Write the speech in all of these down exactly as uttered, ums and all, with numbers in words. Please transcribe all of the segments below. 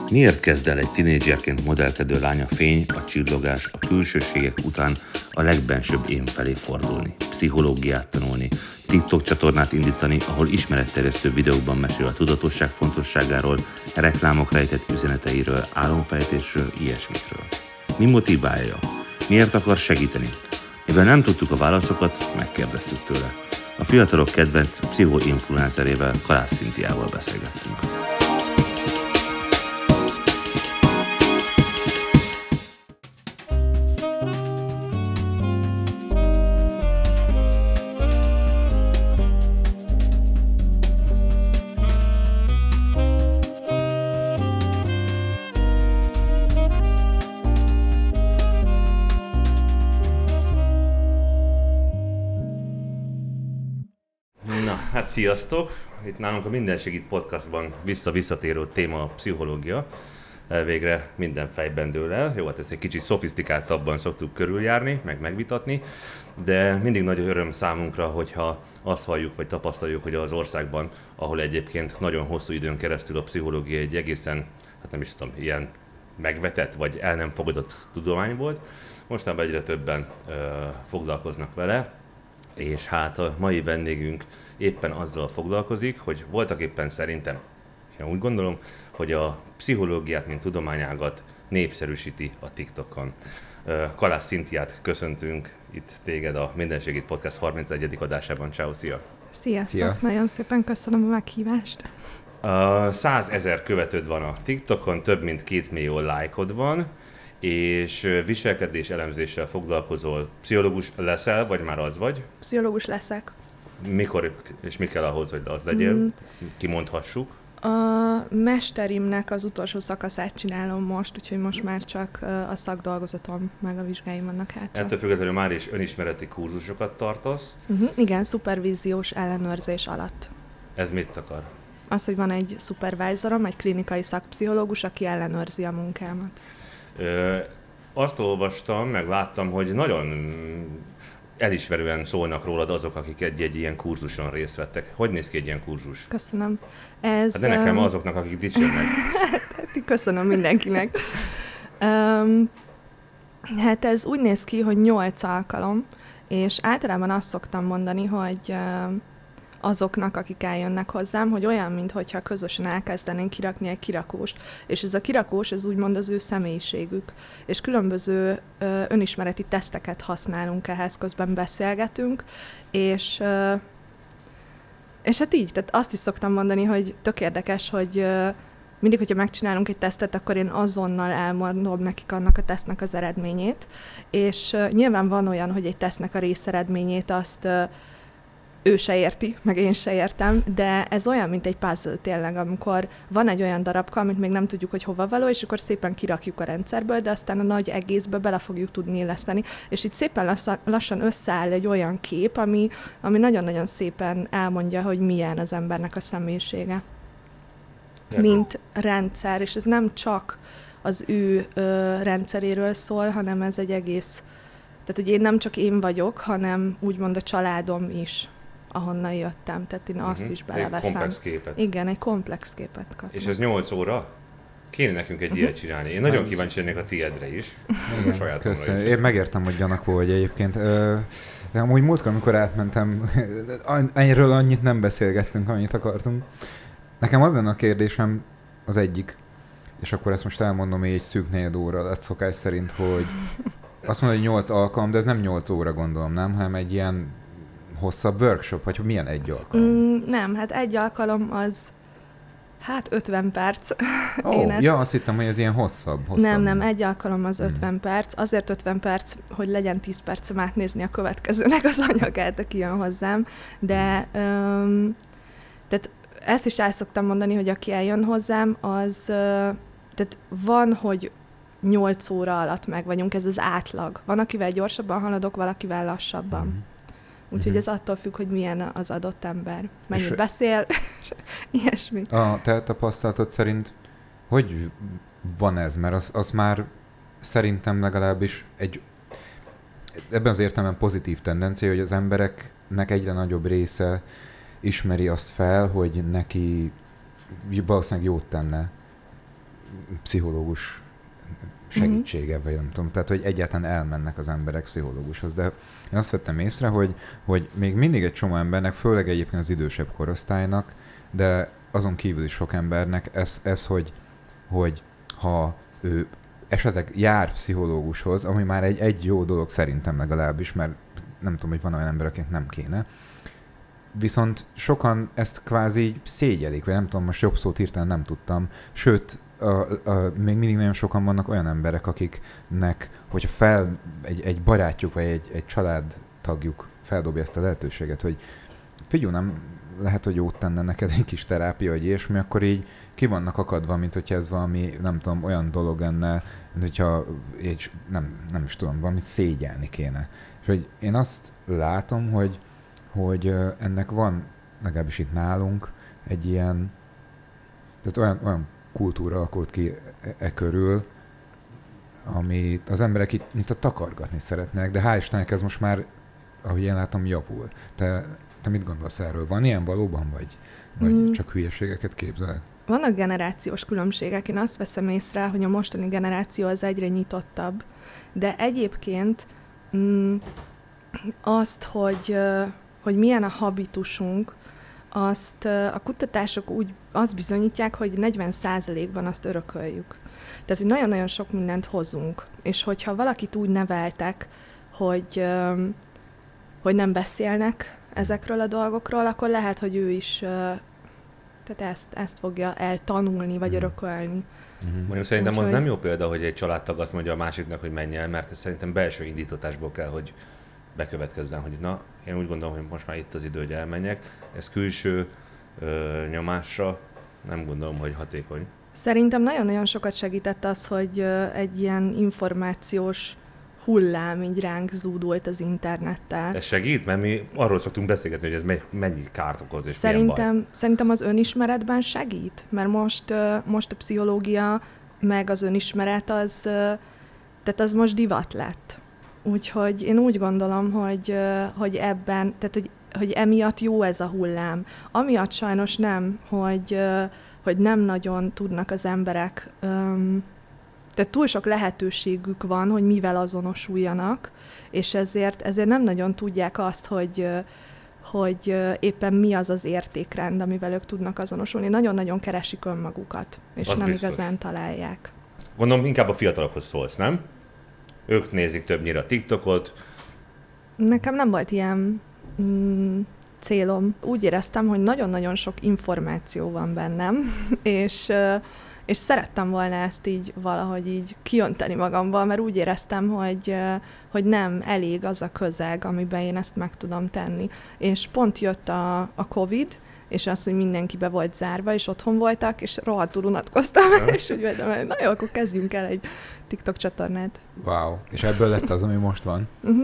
Miért kezd el egy tinédzserként modellkedő lány a fény, a csillogás, a külsőségek után a legbensőbb én felé fordulni, pszichológiát tanulni, TikTok csatornát indítani, ahol ismeretterjesztő videókban mesél a tudatosság fontosságáról, reklámok rejtett üzeneteiről, álomfejtésről, ilyesmikről? Mi motiválja? Miért akar segíteni? Mivel nem tudtuk a válaszokat, megkérdeztük tőle. A fiatalok kedvenc pszichoinfluencerével, Kalász Szintiával beszélgettünk. Hát sziasztok! Itt nálunk a Minden Segít podcastban vissza-visszatérő téma a pszichológia. Végre minden fejben dől el. Jó, hát ezt egy kicsit szofisztikáltabban szoktuk körüljárni, meg megvitatni, de mindig nagy öröm számunkra, hogyha azt halljuk, vagy tapasztaljuk, hogy az országban, ahol egyébként nagyon hosszú időn keresztül a pszichológia egy egészen, hát nem is tudom, ilyen megvetett, vagy el nem fogadott tudomány volt, mostanában egyre többen ö, foglalkoznak vele, és hát a mai vendégünk éppen azzal foglalkozik, hogy voltak éppen szerintem, én úgy gondolom, hogy a pszichológiát, mint tudományágat népszerűsíti a TikTokon. Kalász Szintiát köszöntünk itt téged a Minden Segít Podcast harmincegyedik adásában. Ciao, szia! Sziasztok! Szia. Nagyon szépen köszönöm a meghívást! százezer követőd van a TikTokon, több mint két millió lájkod van, és viselkedés elemzéssel foglalkozol. Pszichológus leszel, vagy már az vagy? Pszichológus leszek. Mikor és mi kell ahhoz, hogy az legyél? Mm. Kimondhassuk. A mesterimnek az utolsó szakaszát csinálom most, úgyhogy most már csak a szakdolgozatom meg a vizsgáim vannak hátra. Ettől függetlenül már is önismereti kurzusokat tartasz. Uh-huh. Igen, szupervíziós ellenőrzés alatt. Ez mit akar? Az, hogy van egy szupervájzorom, egy klinikai szakpszichológus, aki ellenőrzi a munkámat. Ö, azt olvastam, meg láttam, hogy nagyon elismerően szólnak rólad azok, akik egy-egy ilyen kurzuson részt vettek. Hogy néz ki egy ilyen kurzus? Köszönöm. Ez, hát de nekem um... azoknak, akik dicsérnek. Köszönöm mindenkinek. um, hát ez úgy néz ki, hogy nyolc alkalom, és általában azt szoktam mondani, hogy um, azoknak, akik eljönnek hozzám, hogy olyan, mintha közösen elkezdenénk kirakni egy kirakóst. És ez a kirakós, ez úgymond az ő személyiségük. És különböző ö, önismereti teszteket használunk ehhez, közben beszélgetünk, és, ö, és hát így, tehát azt is szoktam mondani, hogy tök érdekes, hogy ö, mindig, hogyha megcsinálunk egy tesztet, akkor én azonnal elmondom nekik annak a tesztnek az eredményét, és ö, nyilván van olyan, hogy egy tesztnek a részeredményét azt ö, ő se érti, meg én se értem, de ez olyan, mint egy puzzle tényleg, amikor van egy olyan darabka, amit még nem tudjuk, hogy hova való, és akkor szépen kirakjuk a rendszerből, de aztán a nagy egészbe bele fogjuk tudni illeszteni. És itt szépen lassan összeáll egy olyan kép, ami, ami nagyon-nagyon szépen elmondja, hogy milyen az embernek a személyisége. Mint rendszer, és ez nem csak az ő ö, rendszeréről szól, hanem ez egy egész, tehát hogy én nem csak én vagyok, hanem úgymond a családom is, ahonnan jöttem, tehát én uh-huh. azt is beleveszem. Egy komplex képet. Igen, egy komplex képet kapnak. És ez nyolc óra? Kéne nekünk egy uh-huh. ilyet csinálni. Én nagyon kíváncsi lennék a tiédre is. Igen, köszönöm. Is. Én megértem, hogy gyanakó vagy egyébként. Ö, amúgy múltkor, amikor átmentem, ennyiről annyit nem beszélgettünk, annyit akartunk. Nekem az lenne a kérdésem, az egyik, és akkor ezt most elmondom, hogy egy szűk negyed óra lett szokás szerint, hogy azt mondod, hogy nyolc alkalom, de ez nem nyolc óra gondolom, nem? Hanem egy ilyen hosszabb workshop, vagy milyen egy alkalom? Mm, nem, hát egy alkalom az hát ötven perc. Oh, Én ezt... Ja, azt hittem, hogy ez ilyen hosszabb. hosszabb. Nem, nem, egy alkalom az ötven mm. perc. Azért ötven perc, hogy legyen tíz percem átnézni a következőnek az anyagát, aki jön hozzám. De um, tehát ezt is el szoktam mondani, hogy aki eljön hozzám, az uh, tehát van, hogy nyolc óra alatt meg vagyunk, ez az átlag. Van, akivel gyorsabban haladok, valakivel lassabban. Mm. Úgyhogy mm-hmm. ez attól függ, hogy milyen az adott ember. Mennyit és beszél, ilyesmi. A te tapasztalatod szerint hogy van ez? Mert az, az már szerintem legalábbis egy ebben az értelemben pozitív tendencia, hogy az embereknek egyre nagyobb része ismeri azt fel, hogy neki valószínűleg jót tenne pszichológus segítsége, mm-hmm. vagy nem tudom, tehát hogy egyáltalán elmennek az emberek pszichológushoz, de én azt vettem észre, hogy, hogy még mindig egy csomó embernek, főleg egyébként az idősebb korosztálynak, de azon kívül is sok embernek ez, ez hogy, hogy ha ő esetleg jár pszichológushoz, ami már egy, egy jó dolog szerintem legalábbis, mert nem tudom, hogy van olyan ember, akinek nem kéne, viszont sokan ezt kvázi szégyelik, vagy nem tudom, most jobb szót hirtelen nem tudtam, sőt, A, a, még mindig nagyon sokan vannak olyan emberek, akiknek, hogyha fel egy, egy barátjuk, vagy egy, egy családtagjuk feldobja ezt a lehetőséget, hogy figyelj, nem lehet, hogy jót tenne neked egy kis terápia, vagy ilyesmi, akkor így ki vannak akadva, mint hogyha ez valami, nem tudom, olyan dolog lenne, mint hogyha egy, nem, nem is tudom, valamit szégyelni kéne. És hogy én azt látom, hogy, hogy ennek van, legalábbis itt nálunk, egy ilyen, tehát olyan, olyan kultúra alakult ki e, e körül, ami az emberek itt, mint a takargatni szeretnek, de hál' Istennek ez most már, ahogy én látom, javul. Te, te mit gondolsz erről? Van ilyen valóban, vagy, vagy mm. csak hülyeségeket képzel? Vannak generációs különbségek. Én azt veszem észre, hogy a mostani generáció az egyre nyitottabb, de egyébként mm, azt, hogy, hogy milyen a habitusunk, azt a kutatások úgy azt bizonyítják, hogy negyven százalékban azt örököljük. Tehát, hogy nagyon-nagyon sok mindent hozunk. És hogyha valakit úgy neveltek, hogy, hogy nem beszélnek ezekről a dolgokról, akkor lehet, hogy ő is tehát ezt, ezt fogja eltanulni, vagy örökölni. Uh-huh. Mondjuk szerintem úgy, az hogy... nem jó példa, hogy egy családtag azt mondja a másiknak, hogy menj el, mert ez szerintem belső indítatásból kell, hogy bekövetkezzen, hogy na, én úgy gondolom, hogy most már itt az idő, hogy elmenjek. Ez külső ö, nyomásra nem gondolom, hogy hatékony. Szerintem nagyon-nagyon sokat segített az, hogy ö, egy ilyen információs hullám így ránk zúdult az internettel. Ez segít? Mert mi arról szoktunk beszélgetni, hogy ez mennyi kárt okoz és szerintem, milyen baj. Szerintem az önismeretben segít, mert most, ö, most a pszichológia meg az önismeret az, ö, tehát az most divat lett. Úgyhogy én úgy gondolom, hogy, hogy ebben, tehát hogy, hogy emiatt jó ez a hullám. Amiatt sajnos nem, hogy, hogy nem nagyon tudnak az emberek, tehát túl sok lehetőségük van, hogy mivel azonosuljanak, és ezért, ezért nem nagyon tudják azt, hogy, hogy éppen mi az az értékrend, amivel ők tudnak azonosulni. Nagyon-nagyon keresik önmagukat, és az nem biztos. Igazán találják. Gondolom, inkább a fiatalokhoz szólsz, nem? Ők nézik többnyire a TikTokot. Nekem nem volt ilyen mm, célom. Úgy éreztem, hogy nagyon-nagyon sok információ van bennem, és, és szerettem volna ezt így valahogy így kiönteni magamban, mert úgy éreztem, hogy, hogy nem elég az a közeg, amiben én ezt meg tudom tenni. És pont jött a, a Covid, és az, hogy mindenki be volt zárva, és otthon voltak, és rohadtul unatkoztam, és úgy vettem, hogy na jó, akkor kezdjünk el egy TikTok csatornát. Wow. És ebből lett az, ami most van? Uh-huh.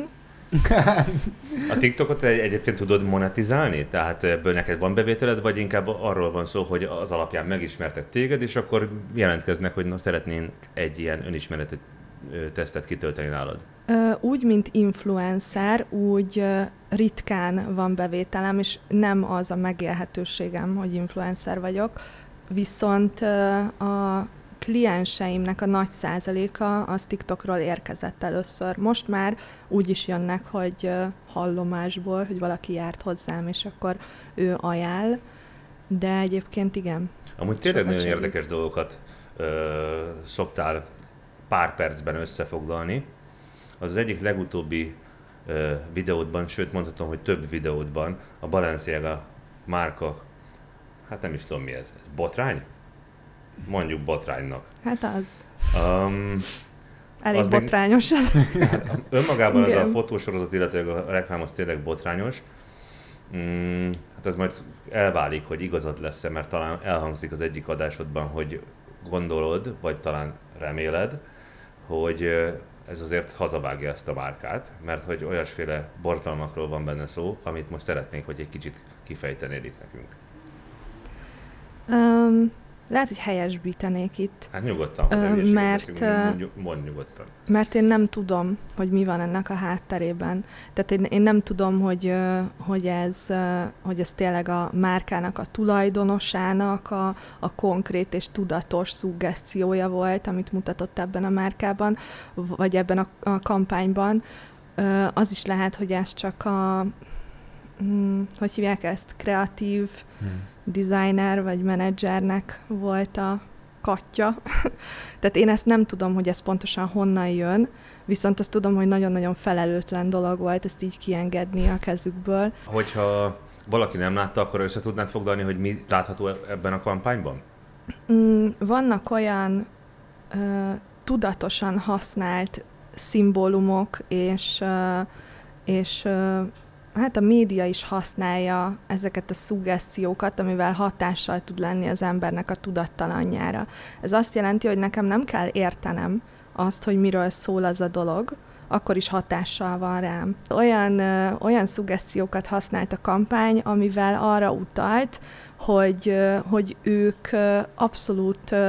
A TikTokot egyébként tudod monetizálni? Tehát ebből neked van bevételed, vagy inkább arról van szó, hogy az alapján megismertek téged, és akkor jelentkeznek, hogy na, szeretnénk egy ilyen önismereti tesztet kitölteni nálad? Úgy, mint influencer, úgy ritkán van bevételem, és nem az a megélhetőségem, hogy influencer vagyok, viszont a klienseimnek a nagy százaléka az TikTokról érkezett először. Most már úgy is jönnek, hogy hallomásból, hogy valaki járt hozzám, és akkor ő ajánl, de egyébként igen. Amúgy tényleg nagyon segít. Érdekes dolgokat ö, szoktál pár percben összefoglalni. Az az egyik legutóbbi ö, videódban, sőt mondhatom, hogy több videódban a Balenciaga márka, hát nem is tudom mi ez, ez botrány? Mondjuk botránynak. Hát az. Um, Elég az botrányos. Még, hát önmagában igen. Az a fotósorozat, illetve a reklám az tényleg botrányos. Mm, hát ez majd elválik, hogy igazad lesz-e, mert talán elhangzik az egyik adásodban, hogy gondolod, vagy talán reméled, hogy ez azért hazavágja ezt a márkát, mert hogy olyasféle borzalmakról van benne szó, amit most szeretnénk, hogy egy kicsit kifejtenél itt nekünk. Um, lehet, hogy helyesbítenék itt. Hát nyugodtan, hogy Ö, mert, beszélünk, mondj nyugodtan. Mert én nem tudom, hogy mi van ennek a hátterében. Tehát én, én nem tudom, hogy, hogy, ez, hogy ez tényleg a márkának, a tulajdonosának a, a konkrét és tudatos szuggeszciója volt, amit mutatott ebben a márkában, vagy ebben a, a kampányban. Az is lehet, hogy ez csak a, hogy hívják ezt, kreatív hmm. designer vagy menedzsernek volt a katja. Tehát én ezt nem tudom, hogy ez pontosan honnan jön, viszont azt tudom, hogy nagyon-nagyon felelőtlen dolog volt ezt így kiengedni a kezükből. Hogyha valaki nem látta, akkor össze tudnád foglalni, hogy mi látható ebben a kampányban? Mm, vannak olyan uh, tudatosan használt szimbólumok, és, uh, és uh, hát a média is használja ezeket a szuggeszciókat, amivel hatással tud lenni az embernek a tudattalanjára. Ez azt jelenti, hogy nekem nem kell értenem azt, hogy miről szól az a dolog, akkor is hatással van rám. Olyan, ö, olyan szuggeszciókat használt a kampány, amivel arra utalt, hogy, ö, hogy ők ö, abszolút, ö,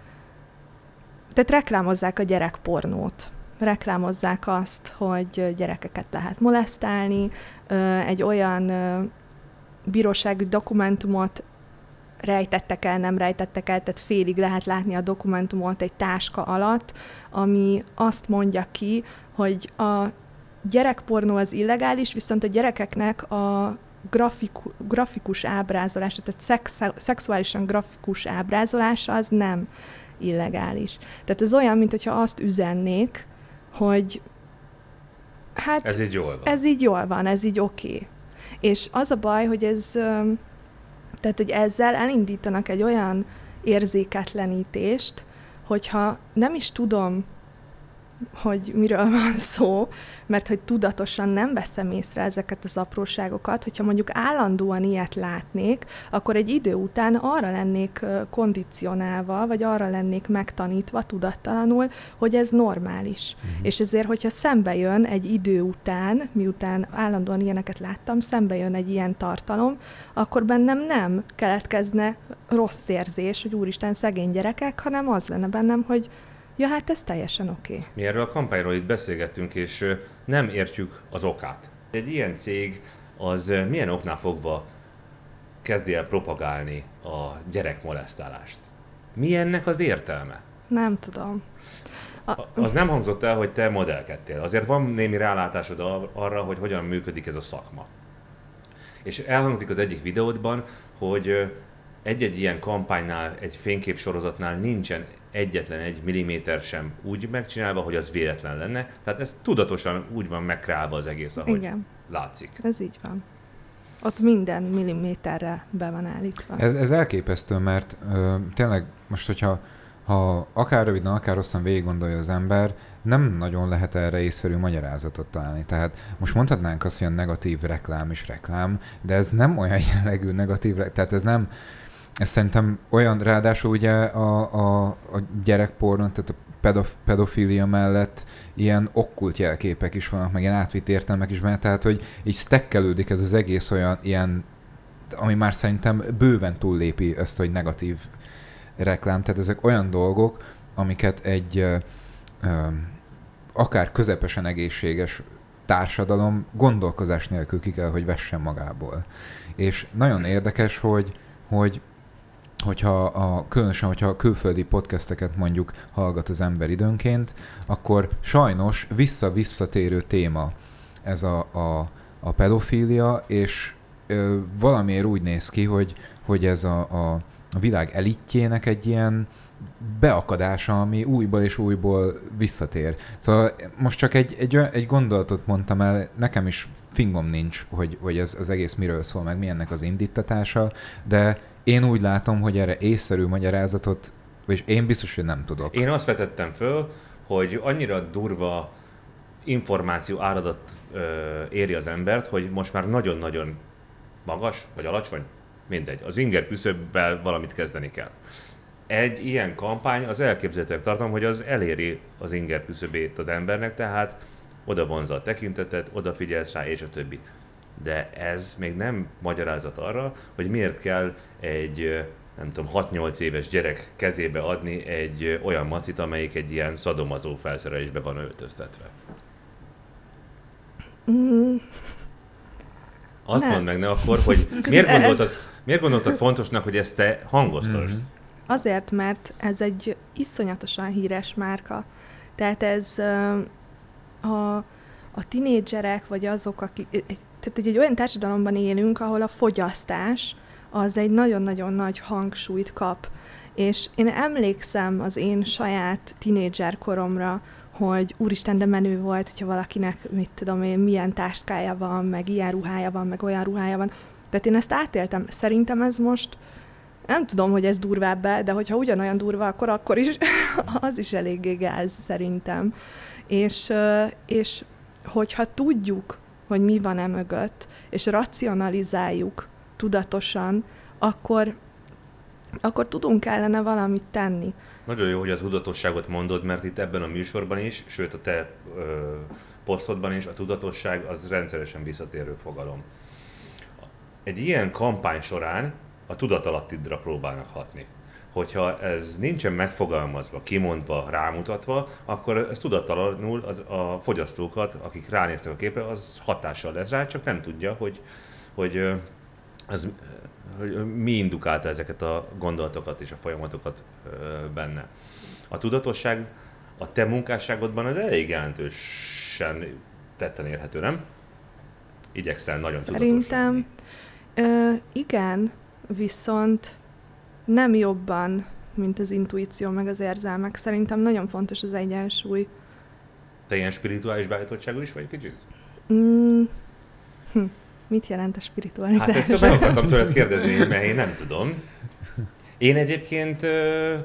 tehát reklámozzák a gyerekpornót. Reklámozzák azt, hogy gyerekeket lehet molesztálni, egy olyan bírósági dokumentumot rejtettek el, nem rejtettek el, tehát félig lehet látni a dokumentumot egy táska alatt, ami azt mondja ki, hogy a gyerekpornó az illegális, viszont a gyerekeknek a grafiku, grafikus ábrázolása, tehát szex, szexuálisan grafikus ábrázolása az nem illegális. Tehát ez olyan, mintha azt üzennék, hogy hát ez így jól van. Ez így jól van, ez így oké. Okay. És az a baj, hogy ez, tehát, hogy ezzel elindítanak egy olyan érzéketlenítést, hogyha nem is tudom, hogy miről van szó, mert hogy tudatosan nem veszem észre ezeket az apróságokat, hogyha mondjuk állandóan ilyet látnék, akkor egy idő után arra lennék kondicionálva, vagy arra lennék megtanítva tudattalanul, hogy ez normális. Uh-huh. És ezért, hogyha szembe jön egy idő után, miután állandóan ilyeneket láttam, szembe jön egy ilyen tartalom, akkor bennem nem keletkezne rossz érzés, hogy úristen, szegény gyerekek, hanem az lenne bennem, hogy ja, hát ez teljesen oké. Okay. Mi erről a kampányról itt beszélgettünk, és nem értjük az okát. Egy ilyen cég az milyen oknál fogva kezdi el propagálni a gyerekmolesztálást? Mi ennek az értelme? Nem tudom. A... Az nem hangzott el, hogy te modellkedtél. Azért van némi rálátásod arra, hogy hogyan működik ez a szakma. És elhangzik az egyik videódban, hogy egy-egy ilyen kampánynál, egy fényképsorozatnál nincsen egyetlen egy milliméter sem úgy megcsinálva, hogy az véletlen lenne. Tehát ez tudatosan úgy van megkreálva az egész, ahogy igen. látszik. Ez így van. Ott minden milliméterre be van állítva. Ez, ez elképesztő, mert ö, tényleg most, hogyha ha akár röviden, akár hosszan végig gondolja az ember, nem nagyon lehet erre észszerű magyarázatot találni. Tehát most mondhatnánk azt, hogy a negatív reklám is reklám, de ez nem olyan jellegű negatív reklám, tehát ez nem, ez szerintem olyan, ráadásul ugye a, a, a gyerekpornon, tehát a pedof, pedofília mellett ilyen okkult jelképek is vannak, meg ilyen átvitt értelmek is benne, tehát hogy így stekkelődik ez az egész olyan ilyen, ami már szerintem bőven túllépi ezt, hogy negatív reklám, tehát ezek olyan dolgok, amiket egy ö, ö, akár közepesen egészséges társadalom gondolkozás nélkül ki kell, hogy vessen magából. És nagyon érdekes, hogy, hogy hogyha a, különösen, hogyha a külföldi podcasteket mondjuk hallgat az ember időnként, akkor sajnos vissza-visszatérő téma ez a, a, a pedofília, és ö, valamiért úgy néz ki, hogy, hogy ez a, a, a világ elitjének egy ilyen beakadása, ami újból és újból visszatér. Szóval most csak egy, egy, egy gondolatot mondtam el, nekem is fingom nincs, hogy, hogy ez az egész miről szól, meg mi ennek az indítatása, de én úgy látom, hogy erre észszerű magyarázatot, és én biztos, hogy nem tudok. Én azt vetettem föl, hogy annyira durva információ áradat ö, éri az embert, hogy most már nagyon-nagyon magas, vagy alacsony, mindegy. Az inger küszöbbel valamit kezdeni kell. Egy ilyen kampány az elképzelhetőnek tartom, hogy az eléri az inger küszöbét az embernek, tehát oda vonza a tekintetet, odafigyelsz rá, és a többi. De ez még nem magyarázat arra, hogy miért kell egy nem tudom, hat-nyolc éves gyerek kezébe adni egy olyan macit, amelyik egy ilyen szadomazó felszerelésbe van öltöztetve? Mm. Azt Nem. mondd meg ne akkor, hogy miért gondoltad, miért gondoltad fontosnak, hogy ezt te hangoztasd? Mhm. Azért, mert ez egy iszonyatosan híres márka. Tehát ez ö, a, a tinédzserek, vagy azok, akik... Tehát egy, egy olyan társadalomban élünk, ahol a fogyasztás az egy nagyon-nagyon nagy hangsúlyt kap. És én emlékszem az én saját tinédzser koromra, hogy úristen, de menő volt, hogyha valakinek, mit tudom én, milyen táskája van, meg ilyen ruhája van, meg olyan ruhája van. Tehát én ezt átéltem. Szerintem ez most, nem tudom, hogy ez durvább-e, de hogyha ugyanolyan durva, akkor akkor is az is eléggé gáz szerintem. És, és hogyha tudjuk, hogy mi van e mögött, és racionalizáljuk tudatosan, akkor, akkor tudunk ellene valamit tenni. Nagyon jó, hogy a tudatosságot mondod, mert itt ebben a műsorban is, sőt a te ö, posztodban is a tudatosság az rendszeresen visszatérő fogalom. Egy ilyen kampány során a tudatalattidra próbálnak hatni. Hogyha ez nincsen megfogalmazva, kimondva, rámutatva, akkor ez tudattalanul az, a fogyasztókat, akik ránéztek a képre, az hatással lesz rá, csak nem tudja, hogy, hogy, ez, hogy mi indukálta ezeket a gondolatokat és a folyamatokat benne. A tudatosság a te munkásságodban az elég jelentősen tetten érhető, nem? Igyekszel nagyon Szerintem, tudatos ö, igen, viszont nem jobban, mint az intuíció meg az érzelmek. Szerintem nagyon fontos az egyensúly. Te ilyen spirituális beállítottságú is vagy kicsit? Mm, hm, mit jelent a spiritualitás? Hát ezt meg akartam tőled kérdezni, mert én nem tudom. Én egyébként ö,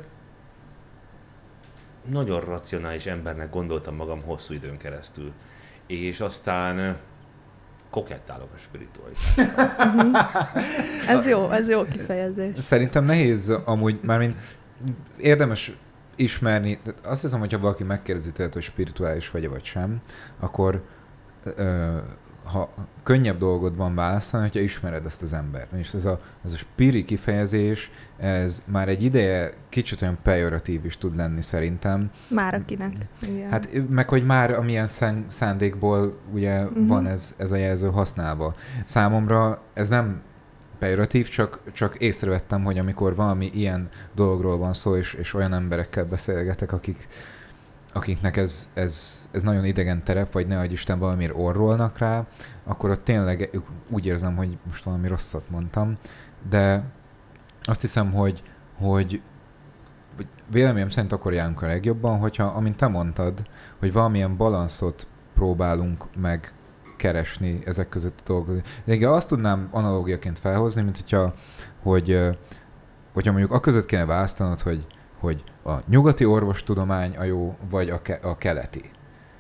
nagyon racionális embernek gondoltam magam hosszú időn keresztül. És aztán kokettálok a spiritualitással. uh-huh. Ez jó, ez jó kifejezés. Szerintem nehéz amúgy, mármint érdemes ismerni, azt hiszem, hogyha valaki megkérdezi tőled, hogy spirituális vagy vagy sem, akkor ö, ha könnyebb dolgod van válaszolni, hogyha ismered ezt az embert. És ez a, ez a spiri kifejezés, ez már egy ideje kicsit olyan pejoratív is tud lenni szerintem. Már akinek. Igen. Hát meg, hogy már amilyen szán, szándékból ugye uh-huh. van ez, ez a jelző használva. Számomra ez nem pejoratív, csak, csak észrevettem, hogy amikor valami ilyen dologról van szó, és, és olyan emberekkel beszélgetek, akik akiknek ez, ez, ez nagyon idegen terep, vagy nehogy Isten valamiért orrolnak rá, akkor ott tényleg úgy érzem, hogy most valami rosszat mondtam, de azt hiszem, hogy, hogy véleményem szerint akkor járunk a legjobban, hogyha, amint te mondtad, hogy valamilyen balanszot próbálunk meg keresni ezek között a dolgok. De igen, azt tudnám analógiaként felhozni, mint hogyha, hogy, hogyha mondjuk a között kéne választanod, hogy hogy a nyugati orvostudomány a jó, vagy a, ke- a keleti.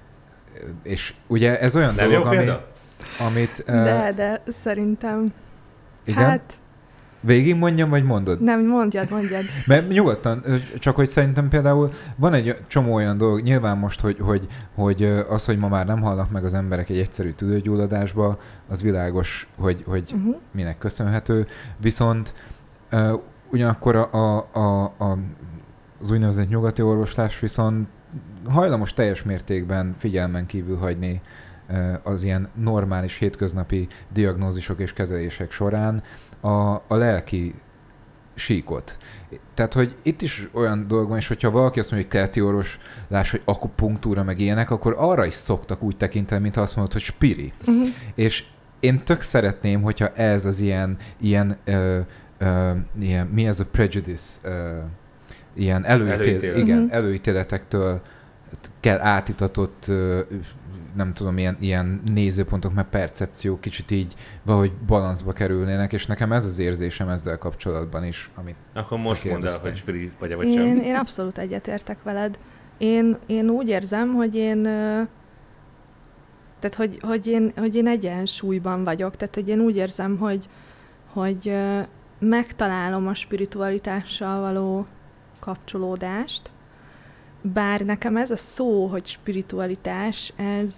És ugye ez olyan nem dolog, jó ami, példa? amit... De, uh, de szerintem... igen? Hát... Végig mondjam, vagy mondod? Nem, mondjad, mondjad. Mert nyugodtan, csak hogy szerintem például van egy csomó olyan dolog, nyilván most, hogy, hogy, hogy az, hogy ma már nem hallnak meg az emberek egy egyszerű tüdőgyulladásba, az világos, hogy, hogy uh-huh. minek köszönhető, viszont uh, ugyanakkor a, a, a, a az úgynevezett nyugati orvoslás viszont hajlamos teljes mértékben figyelmen kívül hagyni az ilyen normális hétköznapi diagnózisok és kezelések során a, a lelki síkot. Tehát, hogy itt is olyan dolog van, és hogyha valaki azt mondja, hogy keleti orvoslás, hogy akupunktúra, meg ilyenek, akkor arra is szoktak úgy tekinteni, mint azt mondod, hogy spiri. Uh-huh. És én tök szeretném, hogyha ez az ilyen, ilyen, ö, ö, ilyen mi ez a prejudice, ö, ilyen előítél, Előítélet. igen, uh-huh. előítéletektől kell átitatott, nem tudom, ilyen, ilyen nézőpontok, meg percepciók kicsit így valahogy balanszba kerülnének, és nekem ez az érzésem ezzel kapcsolatban is, amit Akkor most mondd el, hogy spiri vagy vagy én, sem. én abszolút egyetértek veled. Én, én úgy érzem, hogy én tehát, hogy, hogy, én, hogy én egyensúlyban vagyok, tehát, hogy én úgy érzem, hogy, hogy megtalálom a spiritualitással való kapcsolódást, bár nekem ez a szó, hogy spiritualitás, ez,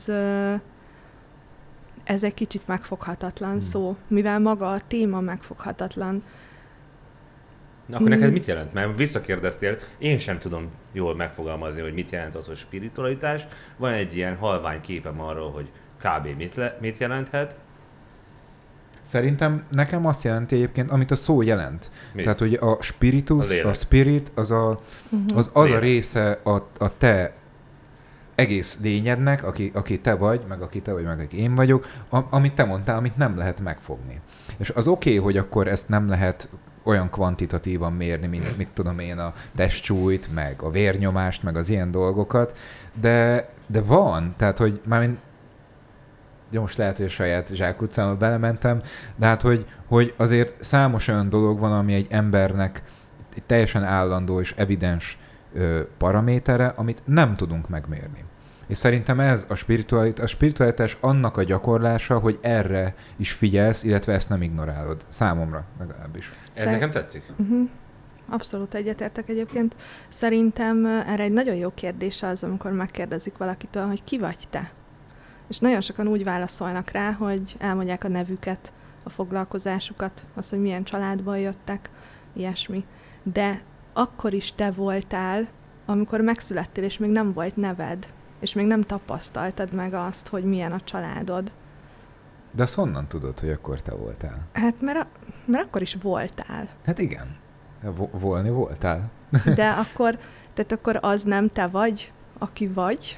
ez egy kicsit megfoghatatlan hmm. szó, mivel maga a téma megfoghatatlan. Na, akkor neked mit jelent? Mert visszakérdeztél, én sem tudom jól megfogalmazni, hogy mit jelent az, hogy spiritualitás. Van egy ilyen halvány képem arról, hogy kb. mit, le, mit jelenthet. Szerintem nekem azt jelenti egyébként, amit a szó jelent. Mit? Tehát, hogy a spiritus, a, a spirit, az a, az, az a része a, a te egész lényednek, aki, aki te vagy, meg aki te vagy, meg aki én vagyok, a, amit te mondtál, amit nem lehet megfogni. És az oké, okay, hogy akkor ezt nem lehet olyan kvantitatívan mérni, mint mit tudom én, a testsúlyt, meg a vérnyomást, meg az ilyen dolgokat, de, de van, tehát, hogy mármint de most lehet, hogy a saját zsákutcámba belementem, de hát, hogy, hogy azért számos olyan dolog van, ami egy embernek egy teljesen állandó és evidens ö, paramétere, amit nem tudunk megmérni. És szerintem ez a spiritualitás, a spiritualitás annak a gyakorlása, hogy erre is figyelsz, illetve ezt nem ignorálod. Számomra legalábbis. Ez nekem tetszik? Uh-huh. Abszolút egyetértek egyébként. Szerintem erre egy nagyon jó kérdés az, amikor megkérdezik valakitől, hogy ki vagy te? És nagyon sokan úgy válaszolnak rá, hogy elmondják a nevüket, a foglalkozásukat, azt, hogy milyen családból jöttek, ilyesmi. De akkor is te voltál, amikor megszülettél, és még nem volt neved, és még nem tapasztaltad meg azt, hogy milyen a családod. De azt honnan tudod, hogy akkor te voltál? Hát, mert, a, mert akkor is voltál. Hát igen. Vo- volni voltál. De akkor, tehát akkor az nem te vagy, aki vagy.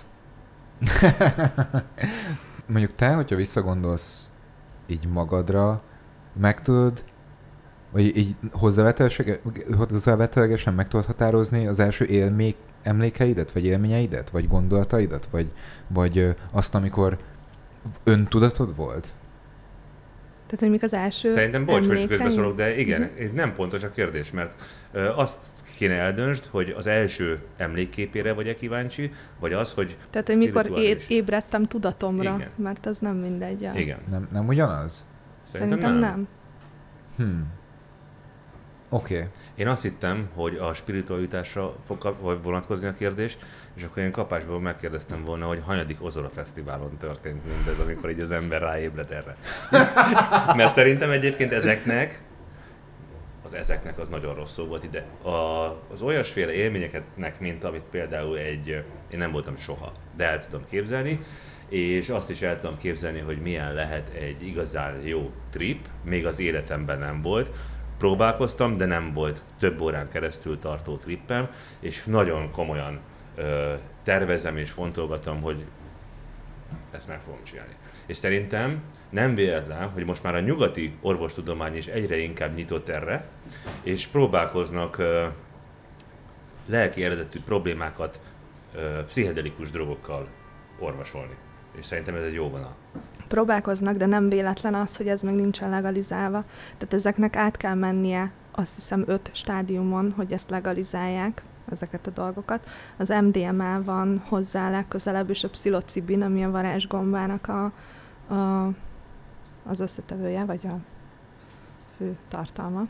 Mondjuk te, hogyha visszagondolsz így magadra, meg tudod, vagy így hozzávetőlegesen meg tudod határozni az első élmék, emlékeidet, vagy élményeidet, vagy gondolataidat, vagy, vagy azt, amikor öntudatod volt? Tehát, hogy mik az első Szerintem, bocs, hogy emlékeim? közbeszólok, de igen, Uh-huh. nem pontos a kérdés, mert ö, azt kéne eldöntsd, hogy az első emlékképére vagy-e kíváncsi, vagy az, hogy Tehát, hogy mikor é- spirituális. ébredtem tudatomra, Igen. mert az nem mindegy. Ja. Igen. Nem, nem ugyanaz? Szerintem, Szerintem nem. nem. Hmm. Oké. Okay. Én azt hittem, hogy a spiritualitásra fog kap- vagy vonatkozni a kérdés, és akkor én kapásból megkérdeztem volna, hogy hanyadik Ozora Fesztiválon történt mindez, amikor így az ember ráébred erre. Mert szerintem egyébként ezeknek, az ezeknek az nagyon rossz szó volt ide, a, az olyasféle élményeknek, mint amit például egy, én nem voltam soha, de el tudom képzelni, és azt is el tudom képzelni, hogy milyen lehet egy igazán jó trip, még az életemben nem volt. Próbálkoztam, de nem volt több órán keresztül tartó trippem, és nagyon komolyan ö, tervezem és fontolgatom, hogy ezt meg fogom csinálni. És szerintem nem véletlen, hogy most már a nyugati orvostudomány is egyre inkább nyitott erre, és próbálkoznak ö, lelki eredetű problémákat ö, pszichedelikus drogokkal orvosolni. És szerintem ez egy jó vonal. Próbálkoznak, de nem véletlen az, hogy ez még nincsen legalizálva. Tehát ezeknek át kell mennie, azt hiszem, öt stádiumon, hogy ezt legalizálják, ezeket a dolgokat. Az em dé em á van hozzá legközelebb, és a pszilocibin, ami a varázsgombának a, a, az összetevője, vagy a fő tartalma.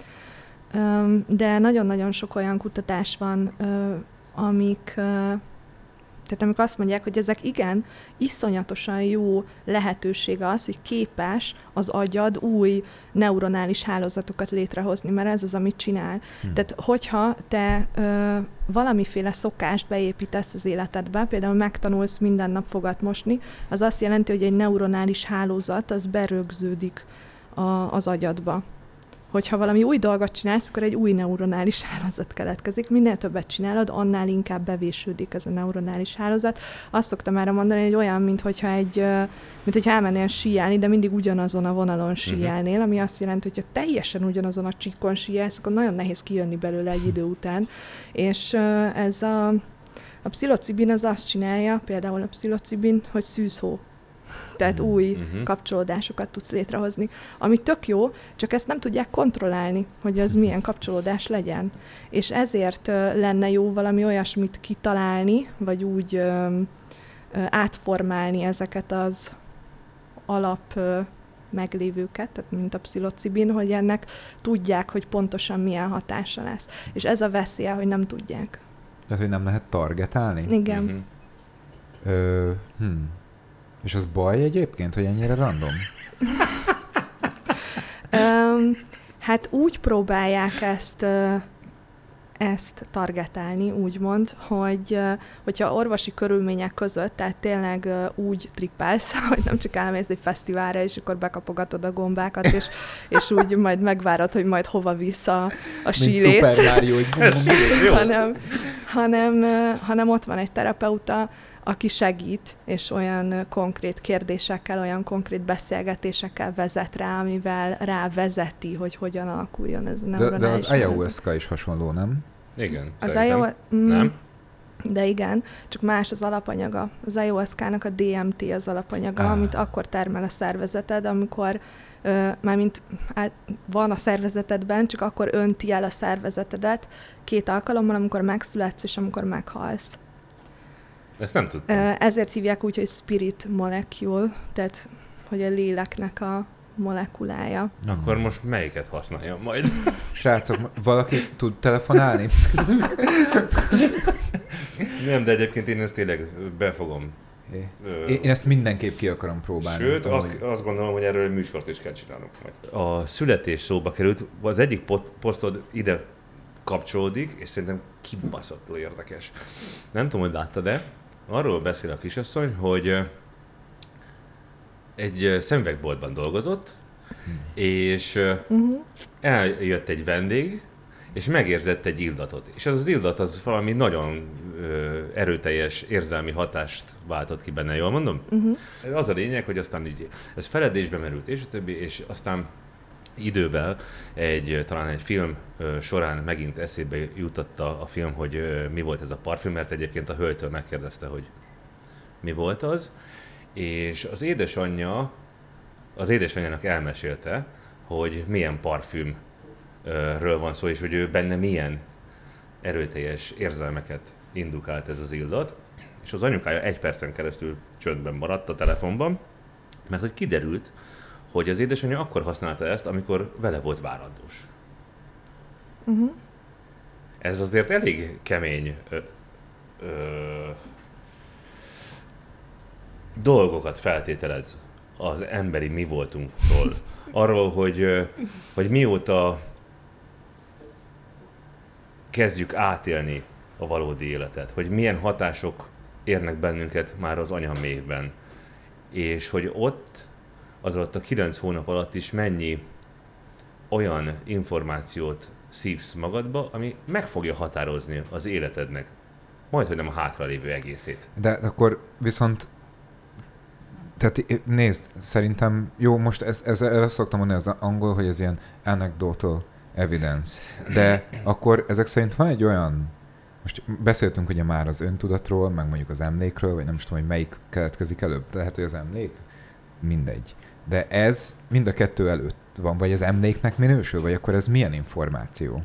De nagyon-nagyon sok olyan kutatás van, amik... Tehát amikor azt mondják, hogy ezek igen, iszonyatosan jó lehetőség az, hogy képes az agyad új neuronális hálózatokat létrehozni, mert ez az, amit csinál. Hmm. Tehát hogyha te ö, valamiféle szokást beépítesz az életedbe, például megtanulsz minden nap fogat mosni, az azt jelenti, hogy egy neuronális hálózat az berögződik a, az agyadba. Hogyha valami új dolgot csinálsz, akkor egy új neuronális hálózat keletkezik. Minél többet csinálod, annál inkább bevésődik ez a neuronális hálózat. Azt szoktam már mondani, hogy olyan, mintha egy, mint hogyha elmennél síelni, de mindig ugyanazon a vonalon síelnél, ami azt jelenti, hogy ha teljesen ugyanazon a csíkon síelsz, akkor nagyon nehéz kijönni belőle egy idő után. És ez a, a pszilocibin az azt csinálja, például a pszilocibin, hogy szűzhó. Tehát uh-huh. új uh-huh. kapcsolódásokat tudsz létrehozni. Ami tök jó, csak ezt nem tudják kontrollálni, hogy ez milyen kapcsolódás legyen. És ezért uh, lenne jó valami olyasmit kitalálni, vagy úgy uh, uh, átformálni ezeket az alap uh, meglévőket, tehát mint a pszilocibin, hogy ennek tudják, hogy pontosan milyen hatása lesz. És ez a veszélye, hogy nem tudják. Tehát, hogy nem lehet targetálni? Igen. Uh-huh. Ö, hmm. És az baj egyébként, hogy ennyire random? um, Hát úgy próbálják ezt, ezt targetálni, úgymond, hogy hogyha orvosi körülmények között, tehát tényleg úgy trippelsz, hogy nem csak elmész egy fesztiválra, és akkor bekapogatod a gombákat, és, és úgy majd megvárod, hogy majd hova visz a, a síléc. Mint Super Mario, hogy hanem, hanem, hanem ott van egy terapeuta, aki segít, és olyan konkrét kérdésekkel, olyan konkrét beszélgetésekkel vezet rá, amivel rávezeti, hogy hogyan alakuljon ez a neuronális. De, de az ayahuasca is hasonló, nem? Igen, az ayahuasca, mm, nem? De igen, csak más az alapanyaga. Az ayahuasca-nak a dé em té az alapanyaga, ah. amit akkor termel a szervezeted, amikor ö, mármint á, van a szervezetedben, csak akkor önti el a szervezetedet két alkalommal, amikor megszületsz, és amikor meghalsz. Ezt nem tudtam. Ezért hívják úgy, hogy spirit molecule, tehát hogy a léleknek a molekulája. Akkor most melyiket használjam majd? Srácok, valaki tud telefonálni? Nem, de egyébként én ezt tényleg befogom. É. Én ezt mindenképp ki akarom próbálni. Sőt, tudom, azt, hogy... azt gondolom, hogy erről egy műsort is kell csinálnunk majd. A születés szóba került, az egyik posztod ide kapcsolódik, és szerintem kibaszottul érdekes. Nem tudom, hogy láttad-e, arról beszél a kisasszony, hogy egy szemüvegboltban dolgozott, hmm. és uh-huh. eljött egy vendég, és megérzett egy illatot. És az az illat az valami nagyon ö, erőteljes érzelmi hatást váltott ki benne, jól mondom? Uh-huh. Az a lényeg, hogy aztán így ez feledésbe merült, és a többi, és aztán idővel egy, talán egy film ö, során megint eszébe jutotta a film, hogy ö, mi volt ez a parfüm, mert egyébként a hölgytől megkérdezte, hogy mi volt az, és az édesanyja, az édesanyjának elmesélte, hogy milyen parfümről van szó, és hogy ő benne milyen erőteljes érzelmeket indukált ez az illat, és az anyukája egy percen keresztül csöndben maradt a telefonban, mert hogy kiderült, hogy az édesanyja akkor használta ezt, amikor vele volt várandós. Uh-huh. Ez azért elég kemény ö, ö, dolgokat feltételez az emberi mi voltunktól. Arról, hogy, hogy mióta kezdjük átélni a valódi életet, hogy milyen hatások érnek bennünket már az anyaméhben, és hogy ott az alatt a kilenc hónap alatt is mennyi olyan információt szívsz magadba, ami meg fogja határozni az életednek, majdhogy nem a hátralévő egészét. De akkor viszont, tehát nézd, szerintem, jó, most ez, ez, ezt szoktam mondani az angol, hogy ez ilyen anecdotal evidence, de akkor ezek szerint van egy olyan, most beszéltünk ugye már az öntudatról, meg mondjuk az emlékről, vagy nem is tudom, hogy melyik keletkezik előbb, lehet, hogy az emlék, mindegy. De ez mind a kettő előtt van, vagy az emléknek minősül, vagy akkor ez milyen információ?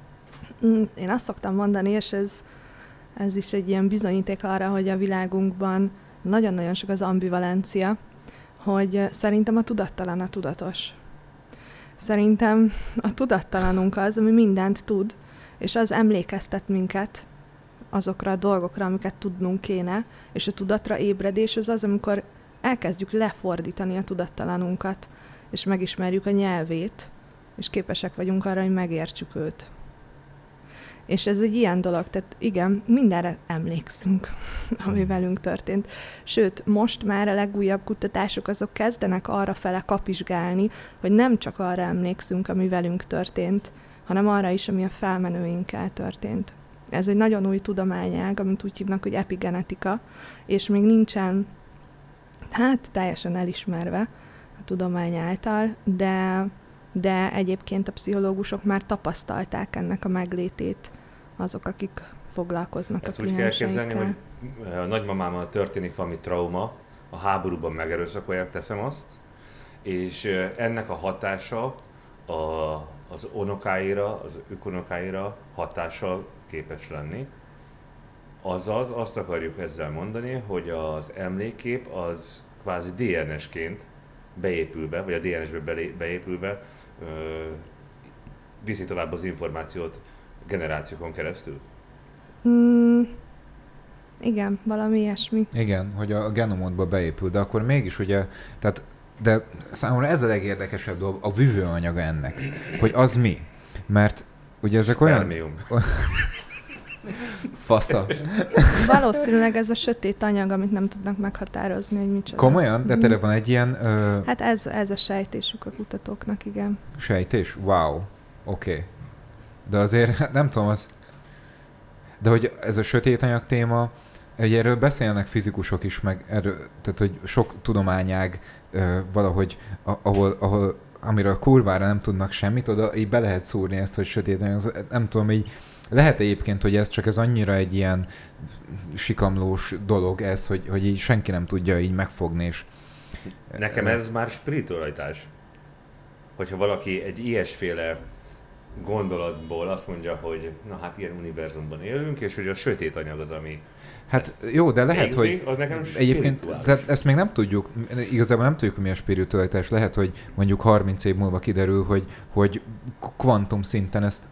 Én azt szoktam mondani, és ez, ez is egy ilyen bizonyíték arra, hogy a világunkban nagyon-nagyon sok az ambivalencia, hogy szerintem a tudattalan a tudatos. Szerintem a tudattalanunk az, ami mindent tud, és az emlékeztet minket azokra a dolgokra, amiket tudnunk kéne, és a tudatra ébredés az az, amikor elkezdjük lefordítani a tudattalanunkat, és megismerjük a nyelvét, és képesek vagyunk arra, hogy megértsük őt. És ez egy ilyen dolog, tehát igen, mindenre emlékszünk, ami velünk történt. Sőt, most már a legújabb kutatások azok kezdenek arra fele kapizsgálni, hogy nem csak arra emlékszünk, ami velünk történt, hanem arra is, ami a felmenőinkkel történt. Ez egy nagyon új tudományág, amit úgy hívnak, hogy epigenetika, és még nincsen hát teljesen elismerve a tudomány által, de, de egyébként a pszichológusok már tapasztalták ennek a meglétét, azok, akik foglalkoznak ezt a klienseikkel. Ezt úgy kell képzelni, hogy a nagymamámmal történik valami trauma, a háborúban megerőszakolják, teszem azt, és ennek a hatása a, az unokáira, az ükunokáira hatással képes lenni. Azaz azt akarjuk ezzel mondani, hogy az emlékkép az kvázi dé en es-ként beépülve, vagy a dé en es-be beépülve ö, viszi tovább az információt generációkon keresztül? Mm, igen, valami ilyesmi. Igen, hogy a genomodba beépül, de akkor mégis ugye, tehát de számomra ez a legérdekesebb dolog, a vívőanyaga ennek, hogy az mi. Mert ugye ezek olyan... Spermium. Fasza. Valószínűleg ez a sötét anyag, amit nem tudnak meghatározni, hogy micsoda. Komolyan? De tényleg van egy ilyen... Ö... Hát ez, ez a sejtésük a kutatóknak, igen. Sejtés? Wow. Oké. Okay. De azért nem tudom, az... De hogy ez a sötét anyag téma, ugye erről beszélnek fizikusok is, meg erről, tehát hogy sok tudományág ö, valahogy, ahol, ahol amiről kurvára nem tudnak semmit, oda így be lehet szúrni ezt, hogy sötét anyag. Nem tudom, így lehet egyébként, hogy ez csak ez annyira egy ilyen sikamlós dolog ez, hogy, hogy így senki nem tudja így megfogni. És nekem ez már spiritualitás. Hogyha valaki egy ilyesféle gondolatból azt mondja, hogy na hát ilyen univerzumban élünk, és hogy a sötét anyag az, ami hát jó, de lehet, végzi, hogy az nekem egyébként tehát ezt még nem tudjuk, igazából nem tudjuk, hogy mi a spiritualitás. Lehet, hogy mondjuk harminc év múlva kiderül, hogy, hogy kvantum szinten ezt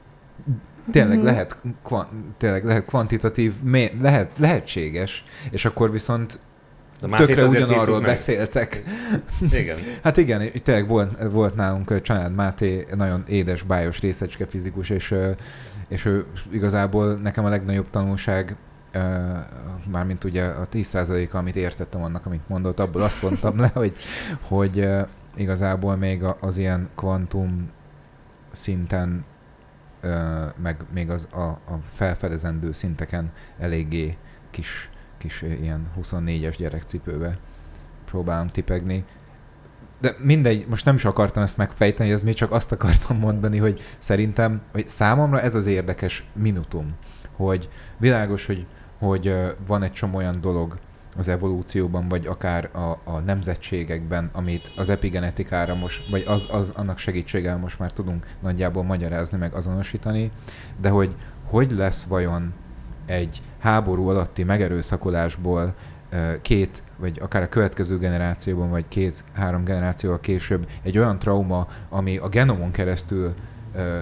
tényleg mm-hmm. lehet, kvan, tényleg lehet kvantitatív, mé, lehet, lehetséges, és akkor viszont tökre ugyanarról beszéltek. Igen. Hát igen, tényleg volt, volt nálunk Csanád Máté, nagyon édes, bájos részecske fizikus, és, és ő igazából nekem a legnagyobb tanulság, mármint ugye a tíz százaléka, amit értettem annak, amit mondott, abból azt mondtam le, hogy, hogy igazából még az ilyen kvantum szinten, meg még az a, a felfedezendő szinteken eléggé kis kis ilyen huszonnégyes gyerekcipőbe próbálom tipegni. De mindegy, most nem is akartam ezt megfejteni, ez még csak azt akartam mondani, hogy szerintem, hogy számomra ez az érdekes minutum, hogy világos, hogy, hogy van egy csomó olyan dolog az evolúcióban, vagy akár a, a nemzetségekben, amit az epigenetikára most, vagy az, az annak segítségével most már tudunk nagyjából magyarázni, meg azonosítani, de hogy hogy lesz vajon egy háború alatti megerőszakolásból két, vagy akár a következő generációban, vagy két-három generációval később egy olyan trauma, ami a genomon keresztül ö,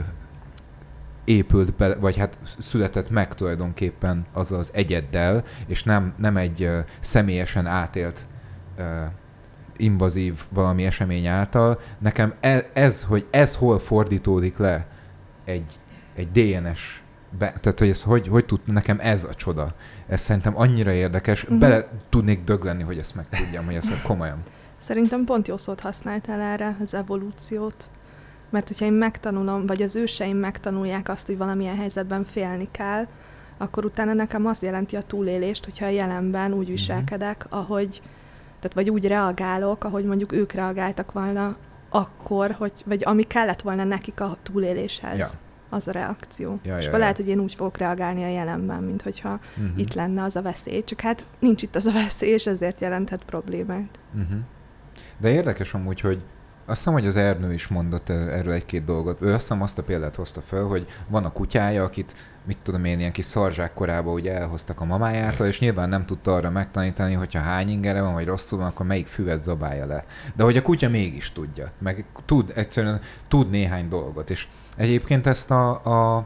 épült be, vagy hát született meg tulajdonképpen azzal az egyeddel, és nem, nem egy ö, személyesen átélt ö, invazív valami esemény által. Nekem ez, ez, hogy ez hol fordítódik le egy, egy dé en es Be, tehát, hogy, ez, hogy, hogy tud, nekem ez a csoda. Ez szerintem annyira érdekes, uh-huh. bele tudnék döglenni, hogy ezt megtudjam, hogy ezt komolyan. Szerintem pont jó szót használtál erre, az evolúciót. Mert hogyha én megtanulom, vagy az őseim megtanulják azt, hogy valamilyen helyzetben félni kell, akkor utána nekem az jelenti a túlélést, hogyha a jelenben úgy viselkedek, ahogy, tehát vagy úgy reagálok, ahogy mondjuk ők reagáltak volna akkor, hogy, vagy ami kellett volna nekik a túléléshez. Ja. Az a reakció. Ja, és ja, akkor ja. lehet, hogy én úgy fogok reagálni a jelenben, mint hogyha uh-huh. itt lenne az a veszély. Csak hát nincs itt az a veszély, és ezért jelenthet problémát. Uh-huh. De érdekes amúgy, hogy azt hiszem, hogy az Ernő is mondott erről egy-két dolgot. Ő azt hiszem azt a példát hozta fel, hogy van a kutyája, akit, mit tudom én, ilyen kis szarzsák korában ugye elhoztak a mamájától, és nyilván nem tudta arra megtanítani, hogyha hány ingere van, vagy rosszul van, akkor melyik füvet zabálja le. De hogy a kutya mégis tudja, meg tud, egyszerűen tud néhány dolgot, és egyébként ezt a, a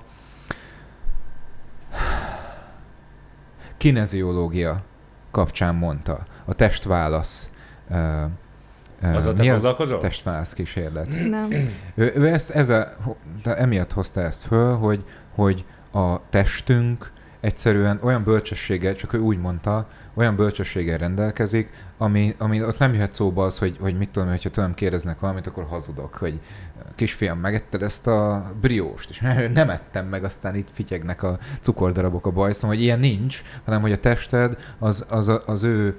kineziológia kapcsán mondta, a testválasz. Az a te foglalkozol? Testválasz kísérlet. Nem. Ő, ő ezt, ezzel, emiatt hozta ezt föl, hogy, hogy a testünk egyszerűen olyan bölcsességgel, csak ő úgy mondta, olyan bölcsességgel rendelkezik, ami, ami ott nem jöhet szóba az, hogy, hogy mit tudom, hogyha tőlem kérdeznek valamit, akkor hazudok, hogy kisfiam, megetted ezt a brióst, és nem ettem meg, aztán itt fityegnek a cukordarabok a bajszom, hogy ilyen nincs, hanem hogy a tested az, az, az ő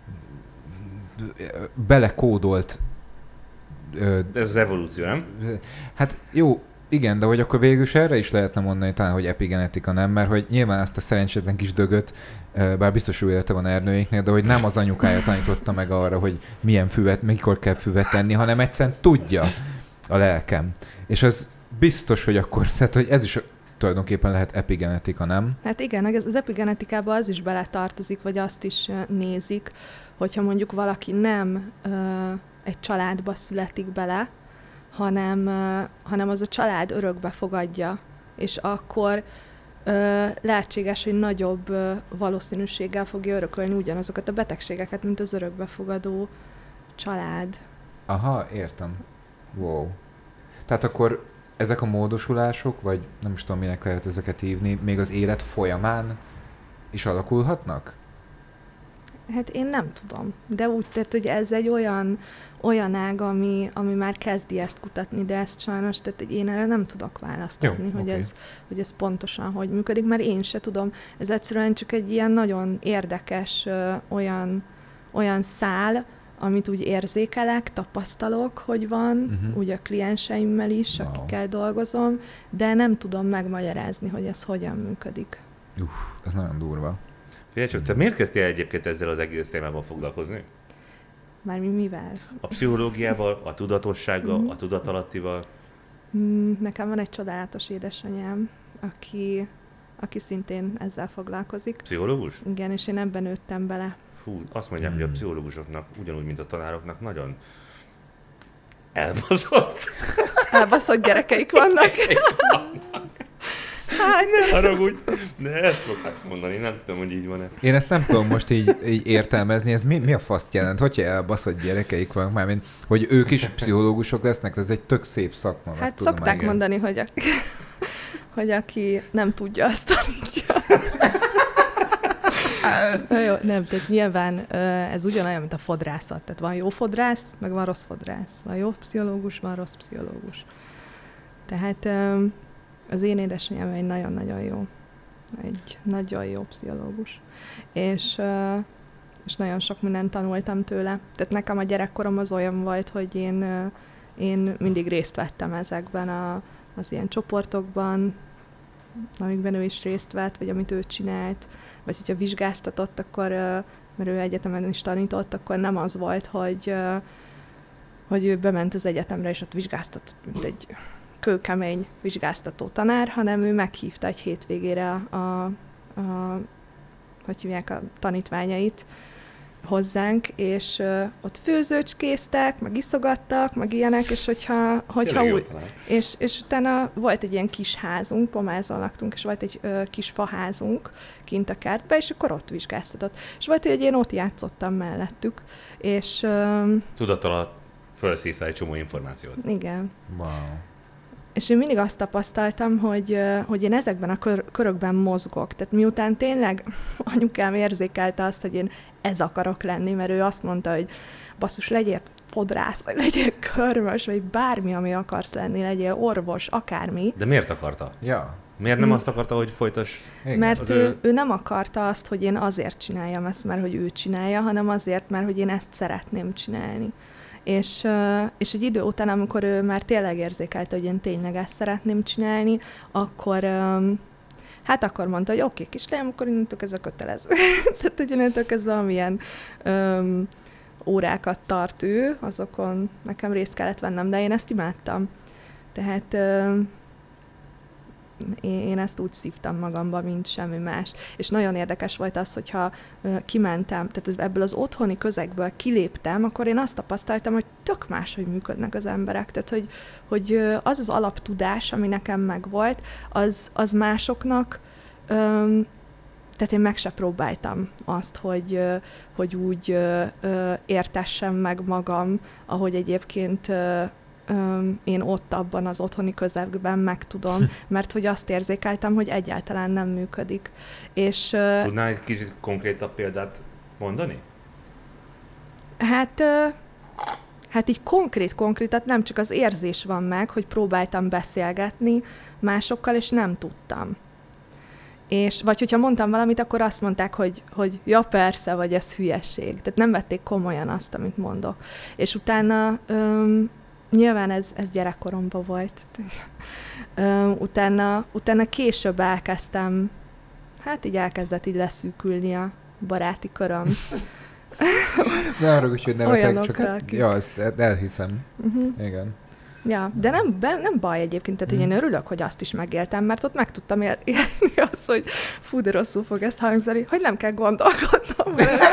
belekódolt... Ö, Ez az evolúció, nem? Hát jó, igen, de hogy akkor végül is erre is lehetne mondani talán, hogy epigenetika nem, mert hogy nyilván azt a szerencsétlen kis dögöt, bár biztos jó élete van Ernőéknél, de hogy nem az anyukája tanította meg arra, hogy milyen füvet, mikor kell füvet tenni, hanem egyszerűen tudja a lelkem. És az biztos, hogy akkor, tehát hogy ez is tulajdonképpen lehet epigenetika, nem? Hát igen, az epigenetikába az is beletartozik, vagy azt is nézik, hogyha mondjuk valaki nem ö, egy családba születik bele, hanem, ö, hanem az a család örökbe fogadja, és akkor ö, lehetséges, hogy nagyobb ö, valószínűséggel fogja örökölni ugyanazokat a betegségeket, mint az örökbefogadó család. Aha, értem. Wow. Tehát akkor ezek a módosulások, vagy nem is tudom, minek lehet ezeket hívni, még az élet folyamán is alakulhatnak? Hát én nem tudom, de úgy tett, hogy ez egy olyan, olyan ág, ami, ami már kezdi ezt kutatni, de ezt sajnos, tehát én erre nem tudok választ adni, hogy, okay. ez, hogy ez pontosan hogy működik, mert én se tudom. Ez egyszerűen csak egy ilyen nagyon érdekes ö, olyan, olyan szál, amit úgy érzékelek, tapasztalok, hogy van, uh-huh. úgy a klienseimmel is, wow. akikkel dolgozom, de nem tudom megmagyarázni, hogy ez hogyan működik. Uff, ez nagyon durva. Figyelj csak, te miért kezdtél egyébként ezzel az egész témával foglalkozni? Mármint mivel? A pszichológiával, a tudatossággal, mm. a tudatalattival? Mm, nekem van egy csodálatos édesanyám, aki, aki szintén ezzel foglalkozik. Pszichológus? Igen, és én ebben nőttem bele. Fú, azt mondják, mm. hogy a pszichológusoknak, ugyanúgy, mint a tanároknak, nagyon elbaszott. Elbaszott gyerekeik vannak. Hát, ne haragudj! De ezt fogják mondani, nem tudom, hogy így van-e. Én ezt nem tudom most így, így értelmezni, ez mi, mi a faszt jelent? Hogyha elbaszott gyerekeik vannak, mármint, hogy ők is pszichológusok lesznek, ez egy tök szép szakma. Hát szokták igen. mondani, hogy, a, hogy aki nem tudja, azt tanítja. Jó, nem, tehát nyilván ez ugyanolyan, mint a fodrászat. Tehát van jó fodrász, meg van rossz fodrász. Van jó pszichológus, van rossz pszichológus. Tehát az én édesanyám egy nagyon-nagyon jó, egy nagyon jó pszichológus. És, és nagyon sok mindent tanultam tőle. Tehát nekem a gyerekkorom az olyan volt, hogy én, én mindig részt vettem ezekben a, az ilyen csoportokban, amikben ő is részt vett, vagy amit ő csinált. Vagy hogyha vizsgáztatott, akkor, mert ő egyetemen is tanított, akkor nem az volt, hogy, hogy ő bement az egyetemre, és ott vizsgáztatott, mint egy kőkemény vizsgáztató tanár, hanem ő meghívta egy hétvégére a, a, a hogy hívják, a tanítványait hozzánk, és uh, ott főzőcskéztek, meg iszogattak, meg ilyenek, és hogyha, hogyha úgy, és, és utána volt egy ilyen kis házunk, Pomázon laktunk, és volt egy uh, kis faházunk kint a kertbe, és akkor ott vizsgáztatott. És volt, hogy én ott játszottam mellettük, és... Um, Tudat alatt felszívtál egy csomó információt. Igen. Wow. És én mindig azt tapasztaltam, hogy, hogy én ezekben a kör, körökben mozgok. Tehát miután tényleg anyukám érzékelte azt, hogy én ez akarok lenni, mert ő azt mondta, hogy basszus, legyél fodrász, vagy legyél körmös, vagy bármi, ami akarsz lenni, legyél orvos, akármi. De miért akarta? Ja. Miért nem azt akarta, hogy folytass? Mert ő, ő... ő nem akarta azt, hogy én azért csináljam ezt, mert hogy ő csinálja, hanem azért, mert hogy én ezt szeretném csinálni. És, és egy idő után, amikor ő már tényleg érzékelte, hogy én tényleg ezt szeretném csinálni, akkor, hát akkor mondta, hogy oké, okay, kislányom, akkor innentől kezdve kötelező. Tehát, hogy innentől kezdve amilyen um, órákat tart ő, azokon nekem részt kellett vennem, de én ezt imádtam. Tehát um, én ezt úgy szívtam magamba, mint semmi más. És nagyon érdekes volt az, hogyha uh, kimentem, tehát ebből az otthoni közegből kiléptem, akkor én azt tapasztaltam, hogy tök máshogy működnek az emberek. Tehát, hogy, hogy az az alaptudás, ami nekem megvolt, az, az másoknak, um, tehát én meg se próbáltam azt, hogy, hogy úgy uh, értessem meg magam, ahogy egyébként uh, Um, én ott abban az otthoni közegben megtudom, mert hogy azt érzékeltem, hogy egyáltalán nem működik. És, uh, Tudnál egy kicsit konkrétabb példát mondani? Hát, uh, hát így konkrét-konkrétat nem csak az érzés van meg, hogy próbáltam beszélgetni másokkal, és nem tudtam. És, vagy hogyha mondtam valamit, akkor azt mondták, hogy, hogy ja persze, vagy ez hülyeség. Tehát nem vették komolyan azt, amit mondok. És utána... Um, Nyilván ez, ez gyerekkoromban volt. Um, utána, utána később elkezdtem, hát így elkezdett így leszűkülni a baráti köröm. Ne arra, hogy nevetek, csak akik... ja, ezt elhiszem. Uh-huh. Igen. Ja, de nem, nem baj egyébként, tehát hmm. én örülök, hogy azt is megéltem, mert ott meg tudtam élni azt, hogy fú, de rosszul fog ezt hangzani, hogy nem kell gondolkodnom.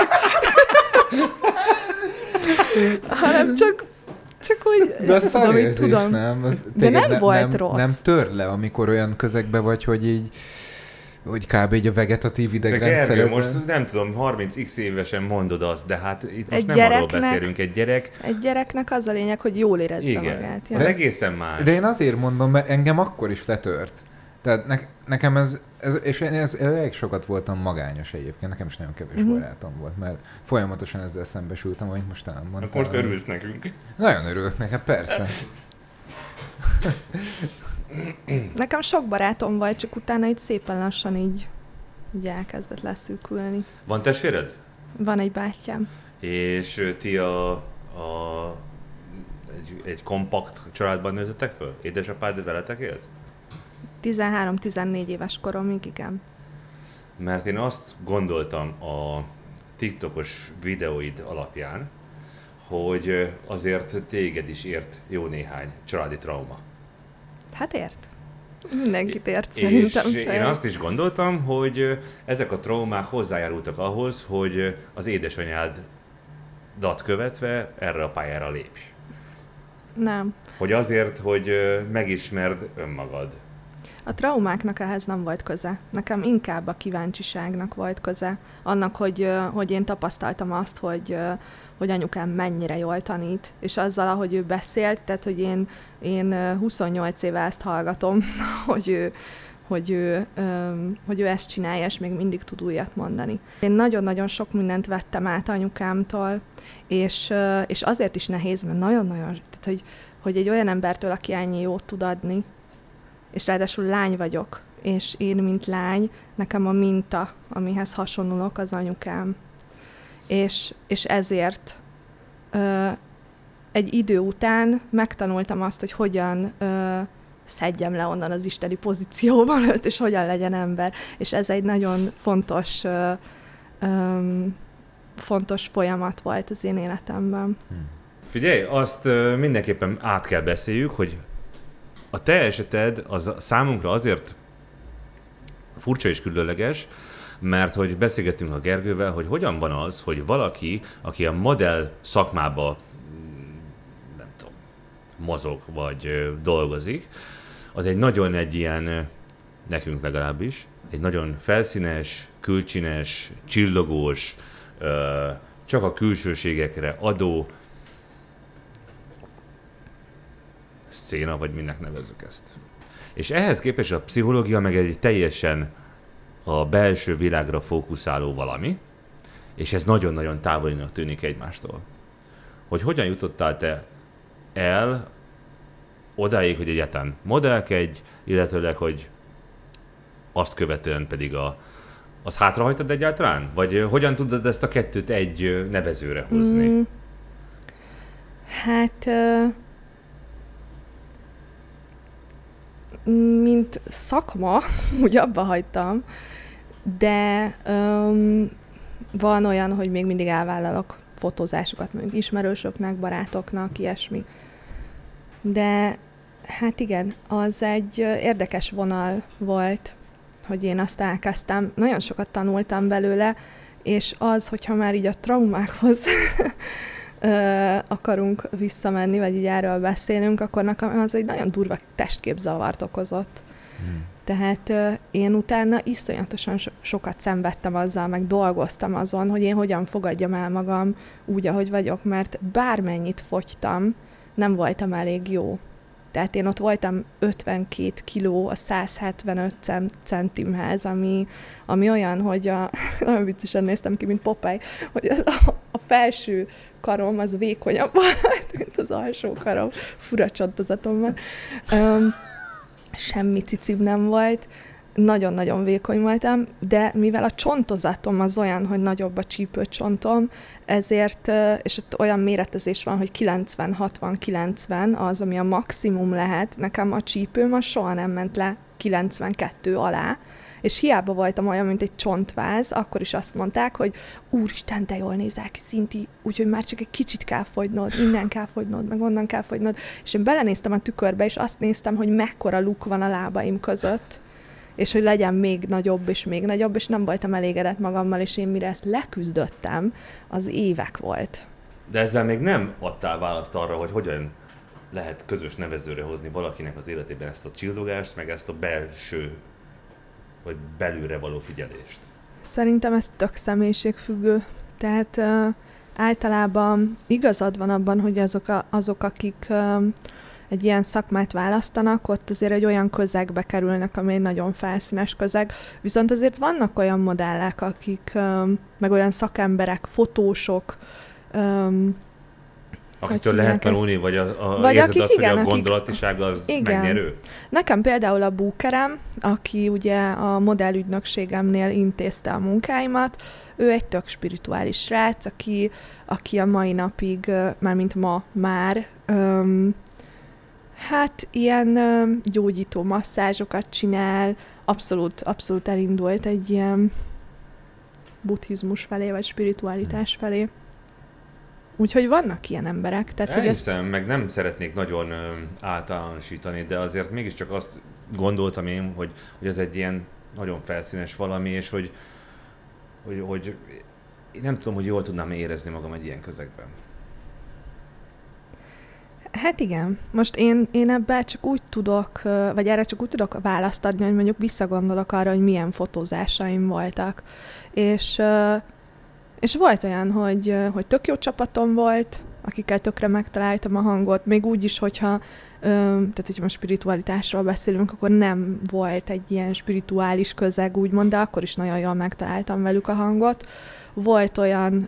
hanem csak Csak hogy... De a szarérzés, nem? Az, de nem ne, volt nem, rossz. Nem tör le, amikor olyan közegben vagy, hogy így hogy kb. Egy a vegetatív idegrendszer. De Gergő, most nem tudom, harminc x évesen mondod azt, de hát itt most egy nem arról beszélünk. Egy gyerek... Egy gyereknek az a lényeg, hogy jól érezze igen, magát. Igen, egészen más. De én azért mondom, mert engem akkor is letört. Tehát ne, nekem ez, ez, és én ez, elég sokat voltam magányos egyébként, nekem is nagyon kevés uh-huh. barátom volt, mert folyamatosan ezzel szembesültem, amit most elmondtam. Most örülsz nekünk. Nagyon örülök nekem, persze. Nekem sok barátom volt, csak utána így szépen lassan így, így elkezdett leszűkülni. Van testvéred? Van egy bátyám. És ti a, a egy, egy kompakt családban nőttetek föl? Édesapád veletek élt? tizenhárom-tizennégy éves koromig, igen. Mert én azt gondoltam a TikTokos videóid alapján, hogy azért téged is ért jó néhány családi trauma. Hát ért. Mindenkit ért szerintem. És én azt is gondoltam, hogy ezek a traumák hozzájárultak ahhoz, hogy az édesanyádat követve erre a pályára lépj. Nem. Hogy azért, hogy megismerd önmagad. A traumáknak ehhez nem volt köze. Nekem inkább a kíváncsiságnak volt köze. Annak, hogy, hogy én tapasztaltam azt, hogy, hogy anyukám mennyire jól tanít, és azzal, ahogy ő beszélt, tehát, hogy én, én huszonnyolc éve ezt hallgatom, hogy ő, hogy, ő, hogy ő ezt csinálja, és még mindig tud újat mondani. Én nagyon-nagyon sok mindent vettem át anyukámtól, és, és azért is nehéz, mert nagyon-nagyon, tehát, hogy, hogy egy olyan embertől, aki ennyi jót tud adni, és ráadásul lány vagyok, és én, mint lány, nekem a minta, amihez hasonlulok, az anyukám. És, és ezért ö, egy idő után megtanultam azt, hogy hogyan ö, szedjem le onnan az isteni pozícióban őt, és hogyan legyen ember. És ez egy nagyon fontos, ö, ö, fontos folyamat volt az én életemben. Figyelj, azt ö, mindenképpen át kell beszéljük, hogy a te eseted az számunkra azért furcsa és különleges, mert hogy beszélgettünk a Gergővel, hogy hogyan van az, hogy valaki, aki a modell szakmába nem tudom, mozog vagy dolgozik, az egy nagyon egy ilyen, nekünk legalábbis, egy nagyon felszínes, külcsines, csillogós, csak a külsőségekre adó szcéna, vagy minek nevezzük ezt. És ehhez képest a pszichológia meg egy teljesen a belső világra fókuszáló valami, és ez nagyon-nagyon távolinak tűnik egymástól. Hogy hogyan jutottál te el odáig, hogy egyáltalán modellkedj, illetőleg, hogy azt követően pedig a, az hátrahagytad egyáltalán? Vagy hogyan tudod ezt a kettőt egy nevezőre hozni? Mm. Hát... Uh... mint szakma, úgy abba hagytam, de um, van olyan, hogy még mindig elvállalok fotózásokat, mondjuk ismerősöknek, barátoknak, ilyesmi. De hát igen, az egy érdekes vonal volt, hogy én azt elkezdtem. Nagyon sokat tanultam belőle, és az, hogyha már így a traumákhoz akarunk visszamenni, vagy így erről beszélünk, akkor nekem az egy nagyon durva testképzavart okozott. Hmm. Tehát uh, én utána iszonyatosan so- sokat szenvedtem azzal, meg dolgoztam azon, hogy én hogyan fogadjam el magam úgy, ahogy vagyok, mert bármennyit fogytam, nem voltam elég jó. Tehát én ott voltam ötvenkét kiló a száz hetvenöt centimhez, ami, ami olyan, hogy a, nagyon viccesen néztem ki, mint Popeye, hogy az a, a felső karom az vékonyabb volt, mint az alsó karom. Fura csontozatom van. Um, semmi cicim nem volt. Nagyon-nagyon vékony voltam, de mivel a csontozatom az olyan, hogy nagyobb a csípőcsontom, ezért, és ott olyan méretezés van, hogy kilencven hatvan kilencven az, ami a maximum lehet. Nekem a csípőm az soha nem ment le kilencvenkettő alá, és hiába voltam olyan, mint egy csontváz, akkor is azt mondták, hogy úristen, te jól nézel ki, Szinti, úgyhogy már csak egy kicsit kell fogynod, innen kell fogynod, meg onnan kell fogynod. És én belenéztem a tükörbe, és azt néztem, hogy mekkora luk van a lábaim között, és hogy legyen még nagyobb, és még nagyobb, és nem voltam elégedett magammal, és én mire ezt leküzdöttem, az évek volt. De ezzel még nem adtál választ arra, hogy hogyan lehet közös nevezőre hozni valakinek az életében ezt a csillogást, meg ezt a belső vagy belülre való figyelést? Szerintem ez tök személyiségfüggő. Tehát uh, általában igazad van abban, hogy azok, a, azok akik uh, egy ilyen szakmát választanak, ott azért egy olyan közegbe kerülnek, ami egy nagyon felszínes közeg. Viszont azért vannak olyan modellek, akik, um, meg olyan szakemberek, fotósok, um, akitől lehet tanulni, vagy, a, a, vagy érzed akik, azt, igen, hogy a akik, gondolatiság az igen. megnyerő? Nekem például a búkerem, aki ugye a modellügynökségemnél intézte a munkáimat, ő egy tök spirituális srác, aki, aki a mai napig, mármint ma már, öm, hát ilyen öm, gyógyító masszázsokat csinál, abszolút, abszolút elindult egy ilyen buddhizmus felé, vagy spiritualitás felé. Úgyhogy vannak ilyen emberek. Tehát, Elhiszem, hogy ezt... meg nem szeretnék nagyon ö, általánosítani, de azért mégiscsak azt gondoltam én, hogy, hogy ez egy ilyen nagyon felszínes valami, és hogy, hogy, hogy én nem tudom, hogy jól tudnám érezni magam egy ilyen közegben. Hát igen. Most én, én ebben csak úgy tudok, vagy erre csak úgy tudok választ adni, hogy mondjuk visszagondolok arra, hogy milyen fotózásaim voltak. És... És volt olyan, hogy, hogy tök jó csapatom volt, akikkel tökre megtaláltam a hangot, még úgy is, hogyha, tehát hogyha most spiritualitásról beszélünk, akkor nem volt egy ilyen spirituális közeg, úgymond, de akkor is nagyon jól megtaláltam velük a hangot. Volt olyan,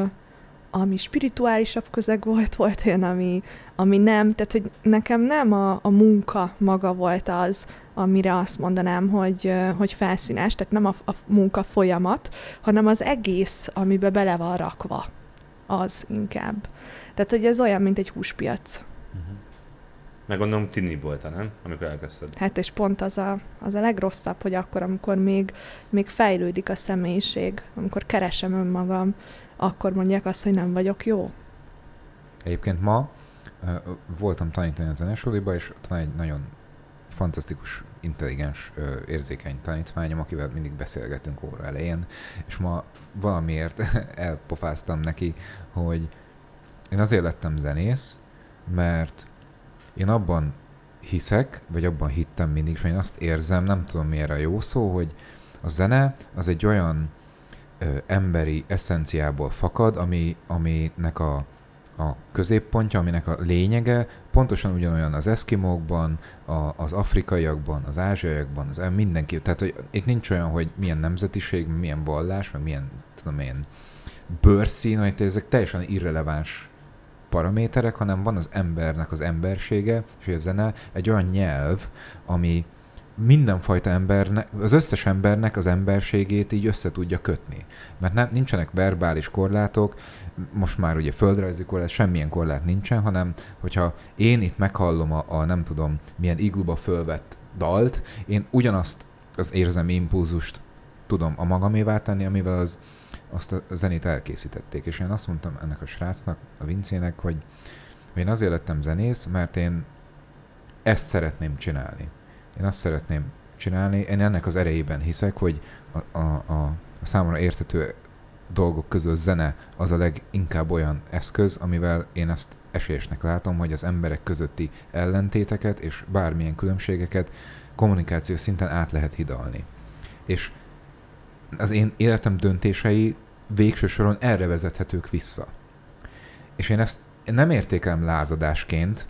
ami spirituálisabb közeg volt, volt olyan, ami, ami nem, tehát hogy nekem nem a, a munka maga volt az, amire azt mondanám, hogy, hogy felszínes, tehát nem a, a munka folyamat, hanem az egész, amiben bele van rakva, az inkább. Tehát, hogy ez olyan, mint egy húspiac. Uh-huh. Meg gondolom tini voltál, nem? Amikor elkezdted. Hát és pont az a, az a legrosszabb, hogy akkor, amikor még, még fejlődik a személyiség, amikor keresem önmagam, akkor mondják azt, hogy nem vagyok jó. Egyébként ma uh, voltam tanítani a zenesuliba, és ott van egy nagyon fantasztikus, intelligens, uh, érzékeny tanítványom, akivel mindig beszélgetünk óra elején, és ma valamiért elpofáztam neki, hogy én azért lettem zenész, mert én abban hiszek, vagy abban hittem mindig, és én azt érzem, nem tudom miért a jó szó, hogy a zene az egy olyan ö, emberi eszenciából fakad, ami, aminek a, a középpontja, aminek a lényege pontosan ugyanolyan az eszkimókban, a, az afrikaiakban, az ázsiaiakban, az mindenki. Tehát, hogy itt nincs olyan, hogy milyen nemzetiség, milyen vallás, meg milyen, tudom én, bőrszín, hogy ezek teljesen irreleváns paraméterek, hanem van az embernek az embersége, és a zene egy olyan nyelv, ami mindenfajta embernek, az összes embernek az emberségét így össze tudja kötni. Mert nem, nincsenek verbális korlátok, most már ugye földrajzi korlát, semmilyen korlát nincsen, hanem hogyha én itt meghallom a, a nem tudom milyen igluba fölvett dalt, én ugyanazt az érzelmi impulzust tudom a magamévá tenni, amivel az azt a zenét elkészítették. És én azt mondtam ennek a srácnak, a Vincének, hogy én azért lettem zenész, mert én ezt szeretném csinálni. Én azt szeretném csinálni, én ennek az erejében hiszek, hogy a, a, a, a számomra érthető dolgok közül zene az a leginkább olyan eszköz, amivel én ezt esélyesnek látom, hogy az emberek közötti ellentéteket és bármilyen különbségeket kommunikációs szinten át lehet hidalni. És az én életem döntései végső soron erre vezethetők vissza. És én ezt nem értékelem lázadásként,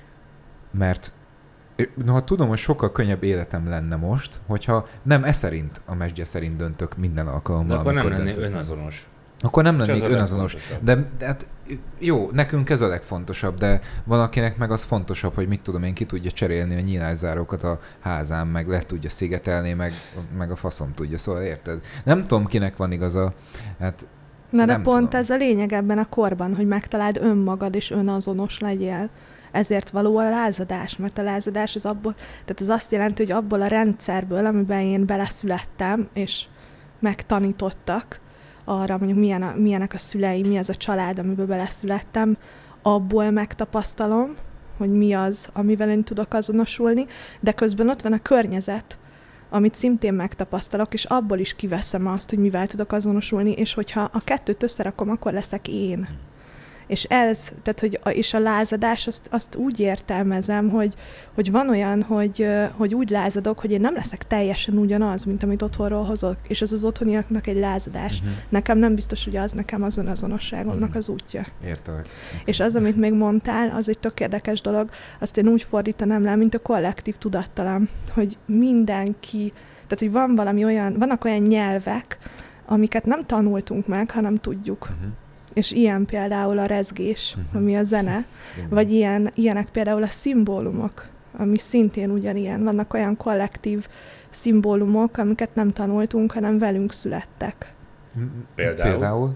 mert noha tudom, hogy sokkal könnyebb életem lenne most, hogyha nem e szerint, a mesdje szerint döntök minden alkalommal. De akkor nem lennék önazonos. Akkor nem lennék önazonos. De, de hát jó, nekünk ez a legfontosabb, de van akinek meg az fontosabb, hogy mit tudom én, ki tudja cserélni a nyílászárókat a házán, meg le tudja szigetelni, meg, meg a faszom tudja, szóval érted? Nem tudom, kinek van igaza. Hát, Na de pont tudom. Ez a lényeg ebben a korban, hogy megtaláld önmagad és önazonos legyél. Ezért való a lázadás, mert a lázadás az abból, tehát az azt jelenti, hogy abból a rendszerből, amiben én beleszülettem, és megtanítottak arra, mondjuk milyen a, milyenek a szüleim, mi az a család, amiben beleszülettem, abból megtapasztalom, hogy mi az, amivel én tudok azonosulni, de közben ott van a környezet, amit szintén megtapasztalok, és abból is kiveszem azt, hogy mivel tudok azonosulni, és hogyha a kettőt összerakom, akkor leszek én. És ez, tehát hogy a, és a lázadás, azt, azt úgy értelmezem, hogy, hogy van olyan, hogy, hogy úgy lázadok, hogy én nem leszek teljesen ugyanaz, mint amit otthonról hozok, és ez az otthoniaknak egy lázadás. Uh-huh. Nekem nem biztos, hogy az nekem az önazonosságomnak uh-huh. az útja. Értelek. És az, amit még mondtál, az egy tök érdekes dolog, azt én úgy fordítanám le, mint a kollektív tudattalam, hogy mindenki, tehát hogy van valami olyan, vannak olyan nyelvek, amiket nem tanultunk meg, hanem tudjuk. Uh-huh. És ilyen például a rezgés, uh-huh. ami a zene, uh-huh. vagy ilyen, ilyenek például a szimbólumok, ami szintén ugyanilyen. Vannak olyan kollektív szimbólumok, amiket nem tanultunk, hanem velünk születtek. Például? Például,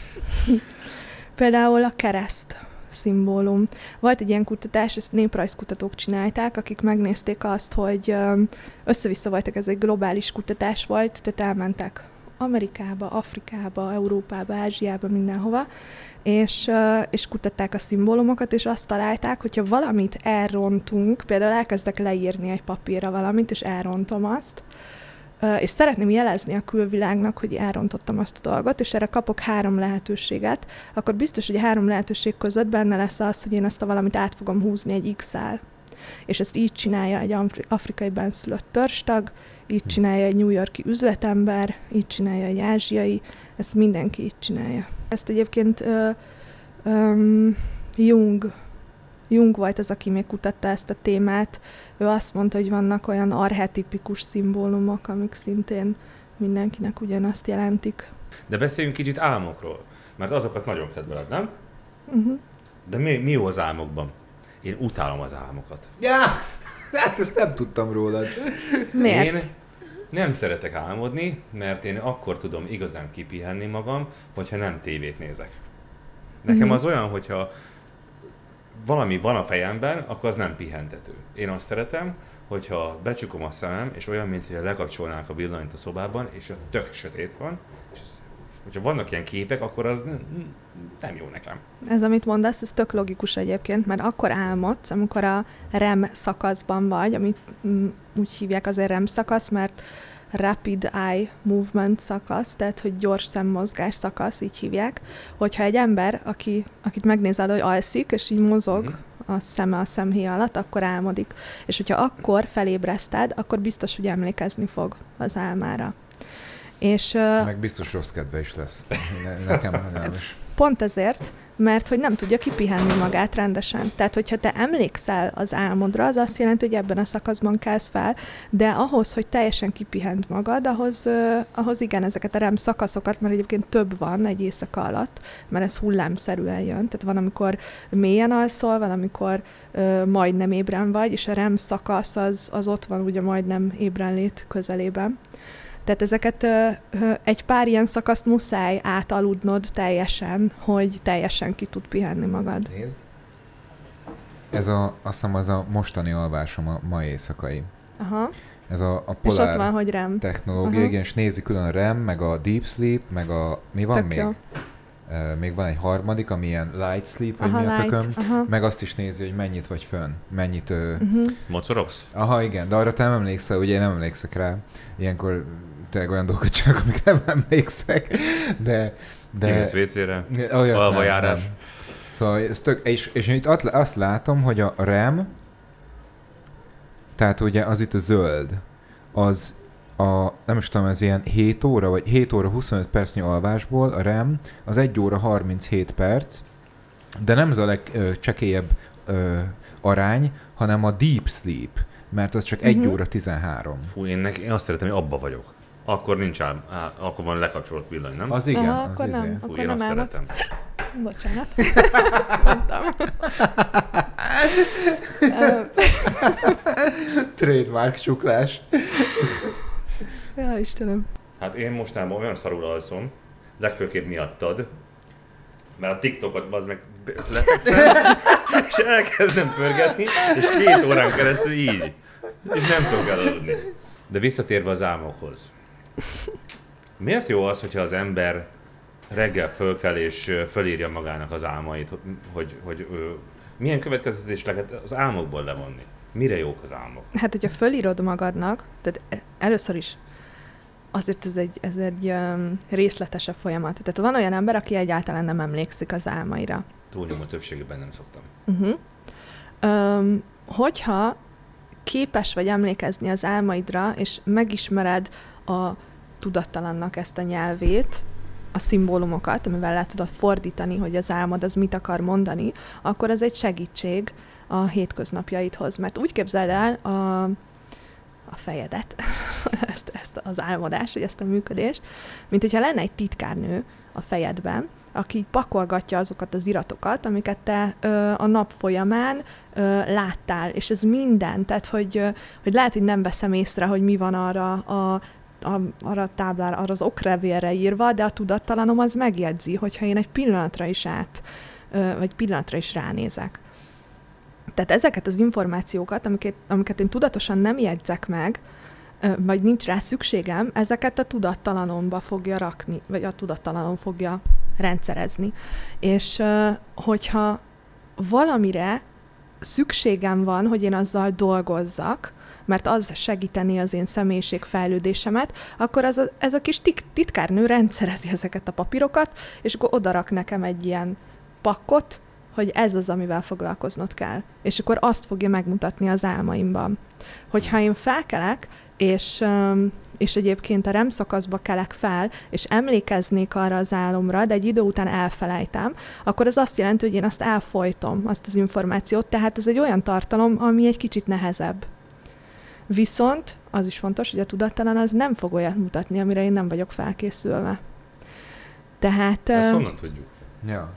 például a kereszt szimbólum. Volt egy ilyen kutatás, ezt néprajzkutatók csinálták, akik megnézték azt, hogy össze-vissza voltak, ez egy globális kutatás volt, tehát elmentek Amerikába, Afrikába, Európába, Ázsiába, mindenhova, és, és kutatták a szimbólumokat, és azt találták, hogyha valamit elrontunk, például elkezdek leírni egy papírra valamit, és elrontom azt, és szeretném jelezni a külvilágnak, hogy elrontottam azt a dolgot, és erre kapok három lehetőséget, akkor biztos, hogy a három lehetőség között benne lesz az, hogy én ezt a valamit át fogom húzni egy X-el. És ezt így csinálja egy afrikai benszülött törstag, így csinálja egy New York-i üzletember, így csinálja egy ázsiai, ezt mindenki így csinálja. Ezt egyébként ö, ö, Jung, Jung volt az, aki még kutatta ezt a témát. Ő azt mondta, hogy vannak olyan archetipikus szimbólumok, amik szintén mindenkinek ugyanazt jelentik. De beszéljünk kicsit álmokról, mert azokat nagyon kedveled, nem? Uh-huh. De mi, mi jó az álmokban? Én utálom az álmokat. Ja, hát ezt nem tudtam rólad. Miért? Én nem szeretek álmodni, mert én akkor tudom igazán kipihenni magam, hogyha nem tévét nézek. Nekem az olyan, hogyha valami van a fejemben, akkor az nem pihentető. Én azt szeretem, hogyha becsukom a szemem, és olyan, mintha lekapcsolnák a villanyt a szobában, és tök sötét van, és hogyha vannak ilyen képek, akkor az nem jó nekem. Ez, amit mondasz, ez tök logikus egyébként, mert akkor álmodsz, amikor a R E M szakaszban vagy, amit mm, úgy hívják azért R E M szakasz, mert Rapid Eye Movement szakasz, tehát hogy gyors szemmozgás szakasz, így hívják, hogyha egy ember, aki, akit megnézel, hogy alszik, és így mozog mm-hmm. a szeme a szemhéja alatt, akkor álmodik. És hogyha akkor felébreszted, akkor biztos, hogy emlékezni fog az álmára. És, meg biztos rossz kedve is lesz. Ne, nekem legalábbis. Pont ezért, mert hogy nem tudja kipihenni magát rendesen. Tehát, hogyha te emlékszel az álmodra, az azt jelenti, hogy ebben a szakaszban kelsz fel, de ahhoz, hogy teljesen kipihent magad, ahhoz, uh, ahhoz igen, ezeket a R E M szakaszokat, mert egyébként több van egy éjszaka alatt, mert ez hullámszerűen jön. Tehát van, amikor mélyen alszol, van, amikor uh, majdnem ébren vagy, és a R E M szakasz az, az ott van ugye majdnem ébrenlét közelében. Tehát ezeket ö, ö, egy pár ilyen szakaszt muszáj átaludnod teljesen, hogy teljesen ki tud pihenni magad. Nézd. Ez a, azt hiszem, az a mostani alvásom a ma éjszakai. Aha. Ez a, a és polár ott van, hogy R E M. technológia, igen, és nézi külön a R E M, meg a Deep Sleep, meg a... Mi van Tök még? Jó. Uh, még van egy harmadik, ami ilyen Light Sleep, vagy aha, mi a light, tököm. aha. Meg azt is nézi, hogy mennyit vagy fönn. Mennyit... Uh... Uh-huh. Mocorogsz? Aha, igen, de arra te nem emlékszel, ugye én nem emlékszek rá. Ilyenkor tényleg olyan dolgokat csak, amikre nem emlékszek. De... de... Kimész vécére? Olyan, alvajárás? nem, nem. Szóval ez tök... És, és itt azt látom, hogy a R E M, tehát ugye az itt a zöld, az a, nem is tudom, ez ilyen hét óra, vagy hét óra huszonöt percnyi alvásból a R E M az egy óra harminchét perc, de nem ez a legcsekélyebb arány, hanem a Deep Sleep, mert az csak egy uh-huh. óra tizenhárom. Fú, én, neki, én azt szeretem, hogy abba vagyok. Akkor nincs ám, á, akkor van lekapcsolott villany, nem? Az igen, aha, az akkor izé. nem, Fú, akkor én nem azt álmodsz. szeretem. Bocsánat. Mondtam. Trademark csuklás. Ja, Istenem. Hát én mostanában olyan szarul alszom, legfőképp miattad, mert a TikTokot az meg lefekszem, és elkezdem pörgetni, és két órán keresztül így. És nem tudok elaludni. De visszatérve az álmokhoz. Miért jó az, hogyha az ember reggel fölkel és fölírja magának az álmait, hogy, hogy, hogy ő, milyen következtetés lehet az álmokból levonni? Mire jók az álmok? Hát, hogyha fölírod magadnak, tehát először is azért ez egy, ez egy um, részletesebb folyamat. Tehát van olyan ember, aki egyáltalán nem emlékszik az álmaira. Túlnyomó többségében nem szoktam. Uh-huh. Um, hogyha képes vagy emlékezni az álmaidra, és megismered a tudattalannak ezt a nyelvét, a szimbólumokat, amivel le tudod fordítani, hogy az álmod az mit akar mondani, akkor ez egy segítség a hétköznapjaidhoz. Mert úgy képzeld el a, a fejedet, ezt, ezt az álmodást, vagy ezt a működést, mint hogyha lenne egy titkárnő a fejedben, aki pakolgatja azokat az iratokat, amiket te ö, a nap folyamán ö, láttál, és ez minden, tehát hogy, ö, hogy lehet, hogy nem veszem észre, hogy mi van arra a, a, arra a táblára, arra az okrevélre írva, de a tudattalanom az megjegyzi, hogyha én egy pillanatra is át, ö, vagy pillanatra is ránézek. Tehát ezeket az információkat, amiket, amiket én tudatosan nem jegyzek meg, ö, vagy nincs rá szükségem, ezeket a tudattalanomba fogja rakni, vagy a tudattalanom fogja rendszerezni. És uh, hogyha valamire szükségem van, hogy én azzal dolgozzak, mert az segíteni az én személyiségfejlődésemet, akkor az a, ez a kis tik, titkárnő rendszerezi ezeket a papírokat, és akkor odarak nekem egy ilyen pakkot, hogy ez az, amivel foglalkoznod kell. És akkor azt fogja megmutatni az álmaimban. Hogyha én felkelek, és, és egyébként a REM szakaszba kelek fel, és emlékeznék arra az álomra, de egy idő után elfelejtem, akkor az azt jelenti, hogy én azt elfolytom, azt az információt, tehát ez egy olyan tartalom, ami egy kicsit nehezebb. Viszont az is fontos, hogy a tudattalan az nem fog olyat mutatni, amire én nem vagyok felkészülve. Tehát... Ezt honnan tudjuk? Ja.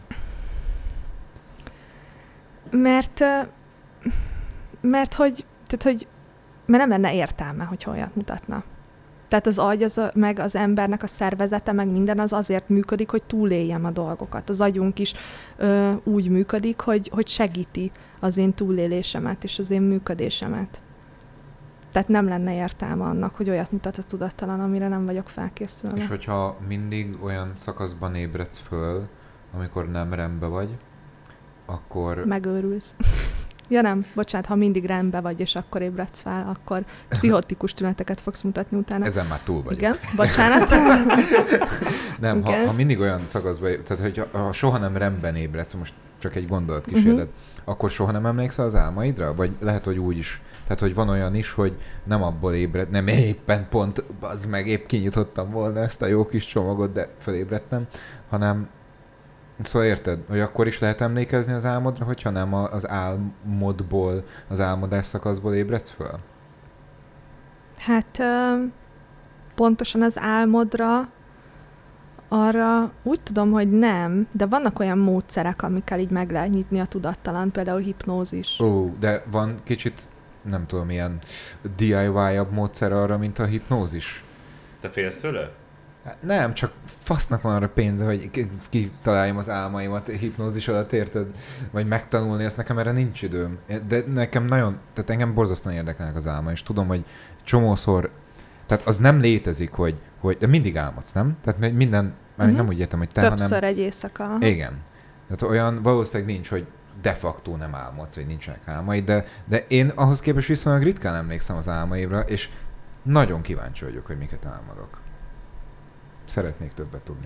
Mert, mert hogy, tehát, hogy mert nem lenne értelme, hogyha olyat mutatna. Tehát az agy, az a, meg az embernek a szervezete, meg minden az azért működik, hogy túléljem a dolgokat. Az agyunk is ö, úgy működik, hogy, hogy segíti az én túlélésemet és az én működésemet. Tehát nem lenne értelme annak, hogy olyat mutat a tudattalan, amire nem vagyok felkészülve. És hogyha mindig olyan szakaszban ébredsz föl, amikor nem rendbe vagy, akkor... Megőrülsz. Ja nem, bocsánat, ha mindig rendben vagy, és akkor ébredsz fel, akkor pszichotikus tüneteket fogsz mutatni utána. Ezen már túl vagyok. Igen, bocsánat. Nem, ha, ha mindig olyan szakaszban, tehát hogy ha soha nem rendben ébredsz, most csak egy gondolatkísérlet, uh-huh. akkor soha nem emlékszel az álmaidra? Vagy lehet, hogy úgy is. Tehát, hogy van olyan is, hogy nem abból ébred, nem éppen pont, az meg épp kinyitottam volna ezt a jó kis csomagot, de felébredtem, hanem szóval érted, hogy akkor is lehet emlékezni az álmodra, hogyha nem az álmodból, az álmodás szakaszból ébredsz föl? Hát pontosan az álmodra arra úgy tudom, hogy nem, de vannak olyan módszerek, amikkel így meg lehet nyitni a tudattalan, például hipnózis. Ó, de van kicsit, nem tudom, ilyen dé i vaj-abb módszer arra, mint a hipnózis. Te félsz tőle? Nem, csak fasznak van arra pénze, hogy kitaláljam az álmaimat hipnózis alatt, érted? Vagy megtanulni, ezt nekem erre nincs időm. De nekem nagyon, tehát engem borzasztóan érdekelnek az álma, és tudom, hogy csomószor, tehát az nem létezik, hogy, hogy de mindig álmodsz, nem? Tehát minden, uh-huh. nem úgy értem, hogy te, Többször hanem... egy éjszaka. Igen. Tehát olyan valószínűleg nincs, hogy de facto nem álmodsz, vagy nincsenek álmaid, de, de én ahhoz képest viszonylag ritkán emlékszem az álmaimra, és nagyon kíváncsi vagyok, hogy miket álmodok. Szeretnék többet tudni.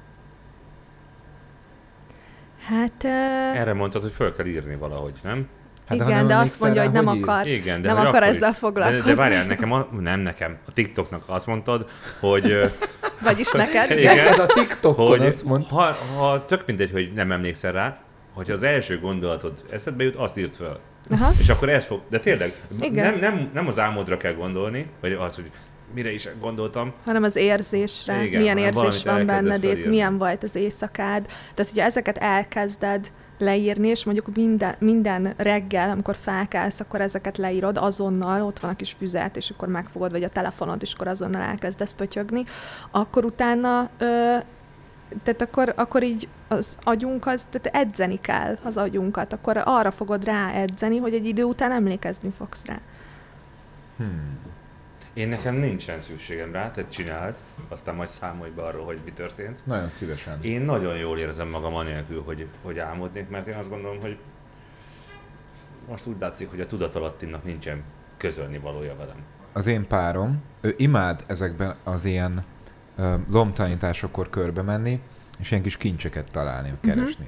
Hát... Uh... Erre mondtad, hogy föl kell írni valahogy, nem? Hát, igen, de azt mondja, rá, hogy nem hogy akar, igen, de nem akar ezzel foglalkozni. De, de várjál, nekem, a, nem nekem, a TikToknak azt mondtad, hogy... Vagyis neked. Igen, a TikTokon hogy, azt mond. Ha, ha tök mindegy, hogy nem emlékszel rá, hogyha az első gondolatod eszedbe jut, azt írt föl. Aha. És akkor ez fog... De tényleg, nem, nem, nem az álmodra kell gondolni, vagy az, hogy mire is gondoltam. Hanem az érzésre, igen, milyen érzés van benned, milyen volt az éjszakád. Tehát, hogyha ezeket elkezded leírni, és mondjuk minden, minden reggel, amikor felkelsz, akkor ezeket leírod azonnal, ott van a kis füzet, és akkor megfogod, vagy a telefonod, és akkor azonnal elkezdesz pötyögni, akkor utána, ö, tehát akkor, akkor így az agyunk, az, tehát edzeni kell az agyunkat, akkor arra fogod rá edzeni, hogy egy idő után emlékezni fogsz rá. Hmm. Én nekem nincsen szükségem rá, tehát csináld, aztán majd számolj be arról, hogy mi történt. Nagyon szívesen. Én nagyon jól érzem magam anélkül, hogy, hogy álmodnék, mert én azt gondolom, hogy most úgy látszik, hogy a tudatalattinak nincsen közölni valója velem. Az én párom, ő imád ezekben az ilyen uh, lomtalanításokor körbe menni, és ilyen kis kincseket találni, keresni. Uh-huh.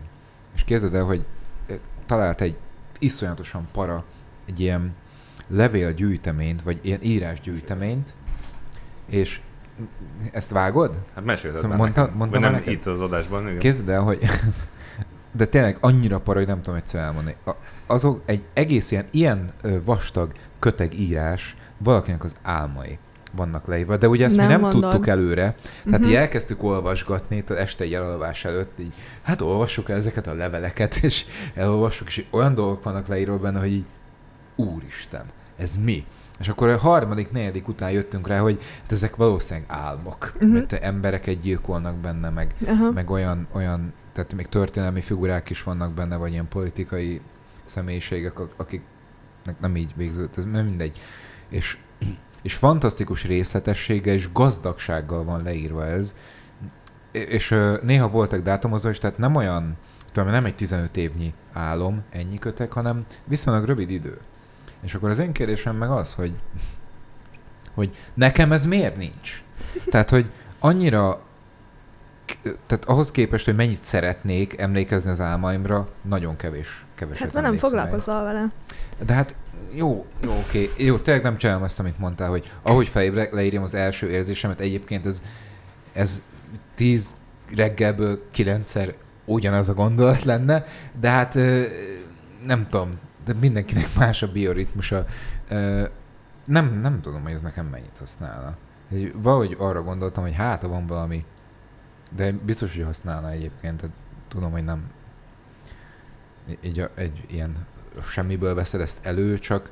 és képzeld el, hogy talált egy iszonyatosan para, egy ilyen levélgyűjteményt, vagy ilyen írásgyűjteményt, és ezt vágod? Hát mesélted szóval már mondta, nekem. mondtam nem neked? itt az adásban. Igen. Képzeld el, hogy de tényleg annyira para, hogy nem tudom egyszer elmondani. A, azok egy egész ilyen, ilyen vastag köteg írás, valakinek az álmai vannak leírva, de ugye ezt nem mi nem mondod. Tudtuk előre, tehát uh-huh. így elkezdtük olvasgatni, tehát este egy elalvás előtt, így, hát olvassuk el ezeket a leveleket, és elolvassuk, és olyan dolgok vannak leírva benne, hogy így, úristen, ez mi? És akkor a harmadik, negyedik után jöttünk rá, hogy hát ezek valószínűleg álmok, uh-huh. mert embereket gyilkolnak benne, meg, uh-huh. meg olyan, olyan, tehát még történelmi figurák is vannak benne, vagy ilyen politikai személyiségek, akiknek nem így végződött, ez nem mindegy. És, és fantasztikus részletességgel és gazdagsággal van leírva ez. És uh, néha voltak dátumozó is, tehát nem olyan, tudom, nem egy tizenöt évnyi álom, ennyi kötek, hanem viszonylag rövid idő. És akkor az én kérdésem meg az, hogy, hogy nekem ez miért nincs? Tehát, hogy annyira, tehát ahhoz képest, hogy mennyit szeretnék emlékezni az álmaimra, nagyon kevés, keveset hát nem foglalkozol vele. De hát jó, jó, oké, jó, tényleg nem csinálom azt, amit mondtál, hogy ahogy felébrek, leírjam az első érzésemet, egyébként ez, ez tíz reggelből kilencszer ugyanaz a gondolat lenne, de hát nem tudom, de mindenkinek más a bioritmusa. Nem, nem tudom, hogy ez nekem mennyit használna. Valahogy arra gondoltam, hogy hát, van valami, de biztos, hogy használna egyébként. Tehát tudom, hogy nem egy, egy ilyen semmiből veszed ezt elő, csak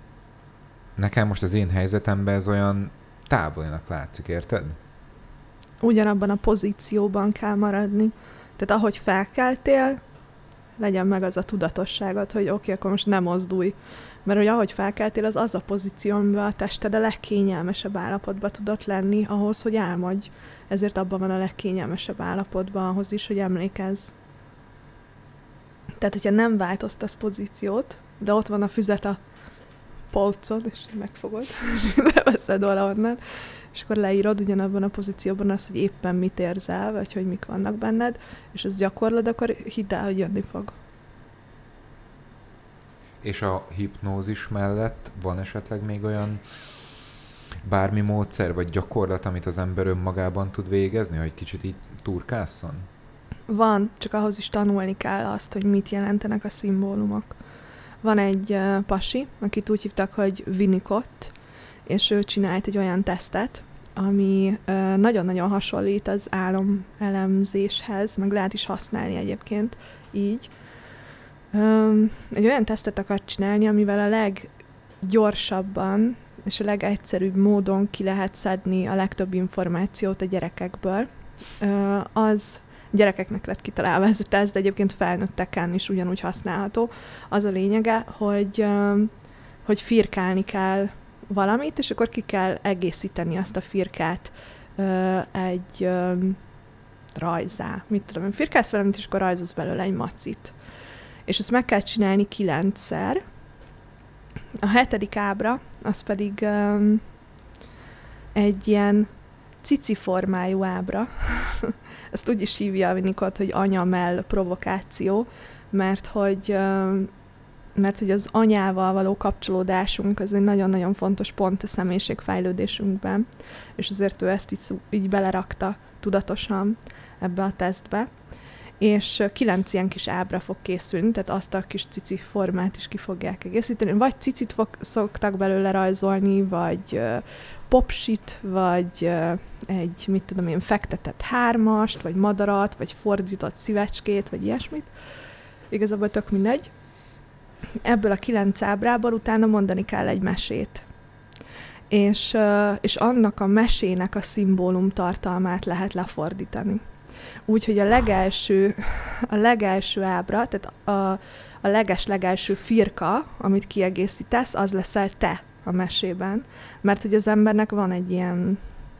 nekem most az én helyzetemben ez olyan távolinak látszik, érted? Ugyanabban a pozícióban kell maradni. Tehát ahogy felkeltél, legyen meg az a tudatosságod, hogy oké, okay, akkor most nem mozdulj. Mert hogy ahogy felkeltél, az az a pozíció, amiben a tested a legkényelmesebb állapotban tudott lenni ahhoz, hogy álmodj. Ezért abban van a legkényelmesebb állapotban ahhoz is, hogy emlékezz. Tehát, hogyha nem változtasz pozíciót, de ott van a füzet a polcon, és megfogod, és leveszed valahonnan, és akkor leírod ugyanabban a pozícióban azt, hogy éppen mit érzel, vagy hogy mik vannak benned, és ezt gyakorlod, akkor hidd el, hogy jönni fog. És a hipnózis mellett van esetleg még olyan bármi módszer, vagy gyakorlat, amit az ember önmagában tud végezni, hogy kicsit így turkásszon? Van, csak ahhoz is tanulni kell azt, hogy mit jelentenek a szimbólumok. Van egy uh, pasi, akit úgy hívtak, hogy Winnicott, és ő csinált egy olyan tesztet, ami uh, nagyon-nagyon hasonlít az álomelemzéshez, meg lehet is használni egyébként így. Um, egy olyan tesztet akart csinálni, amivel a leggyorsabban és a legegyszerűbb módon ki lehet szedni a legtöbb információt a gyerekekből. Uh, az gyerekeknek lett kitalálva ez a teszt, de egyébként felnőtteken is ugyanúgy használható. Az a lényege, hogy, um, hogy firkálni kell valamit, és akkor ki kell egészíteni azt a firkát uh, egy um, rajzzá. Mit tudom én, firkálsz valamit, és akkor rajzolsz belőle egy macit. És ezt meg kell csinálni kilencszer. A hetedik ábra, az pedig um, egy ilyen cici formájú ábra. Ezt úgy is hívja a Winnicott, hogy anya-mell provokáció, mert hogy, um, mert hogy az anyával való kapcsolódásunk az egy nagyon-nagyon fontos pont a személyiségfejlődésünkben, és azért ő ezt így, így belerakta tudatosan ebbe a tesztbe. És kilenc ilyen kis ábra fog készülni, tehát azt a kis cici formát is ki fogják egészíteni. Vagy cicit fog, szoktak belőle rajzolni, vagy uh, popsit, vagy uh, egy, mit tudom én, fektetett hármast, vagy madarat, vagy fordított szívecskét, vagy ilyesmit. Igazából tök mindegy. Ebből a kilenc ábrából utána mondani kell egy mesét. És, uh, és annak a mesének a szimbólum tartalmát lehet lefordítani. Úgyhogy a legelső, a legelső ábra, tehát a, a leges-legelső firka, amit kiegészítesz, az leszel te a mesében. Mert hogy az embernek van egy ilyen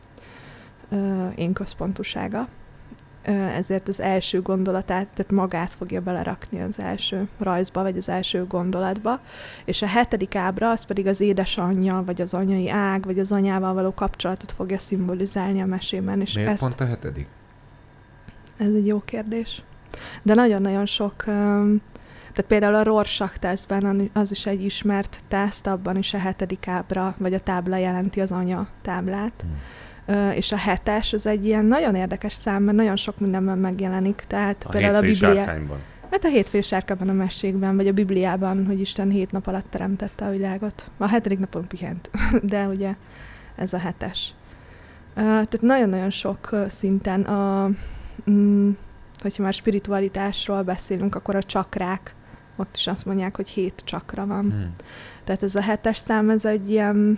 ö, énközpontúsága, ö, ezért az első gondolatát, tehát magát fogja belerakni az első rajzba, vagy az első gondolatba, és a hetedik ábra, az pedig az édesanyja, vagy az anyai ág, vagy az anyával való kapcsolatot fogja szimbolizálni a mesében. És miért ezt, pont a hetedik? Ez egy jó kérdés. De nagyon-nagyon sok, tehát például a Rorschach tesztben az is egy ismert teszt, abban is a hetedik ábra, vagy a tábla jelenti az anya táblát. Hmm. És a hetes, az egy ilyen nagyon érdekes szám, mert nagyon sok mindenben megjelenik. Tehát a például a Biblia... Hát a hétfő sárkában, a mesékben, vagy a Bibliában, hogy Isten hét nap alatt teremtette a világot. A hetedik napon pihent, de ugye ez a hetes. Uh, tehát nagyon-nagyon sok uh, szinten, a, um, hogyha már spiritualitásról beszélünk, akkor a csakrák, ott is azt mondják, hogy hét csakra van. Hmm. Tehát ez a hetes szám, ez egy ilyen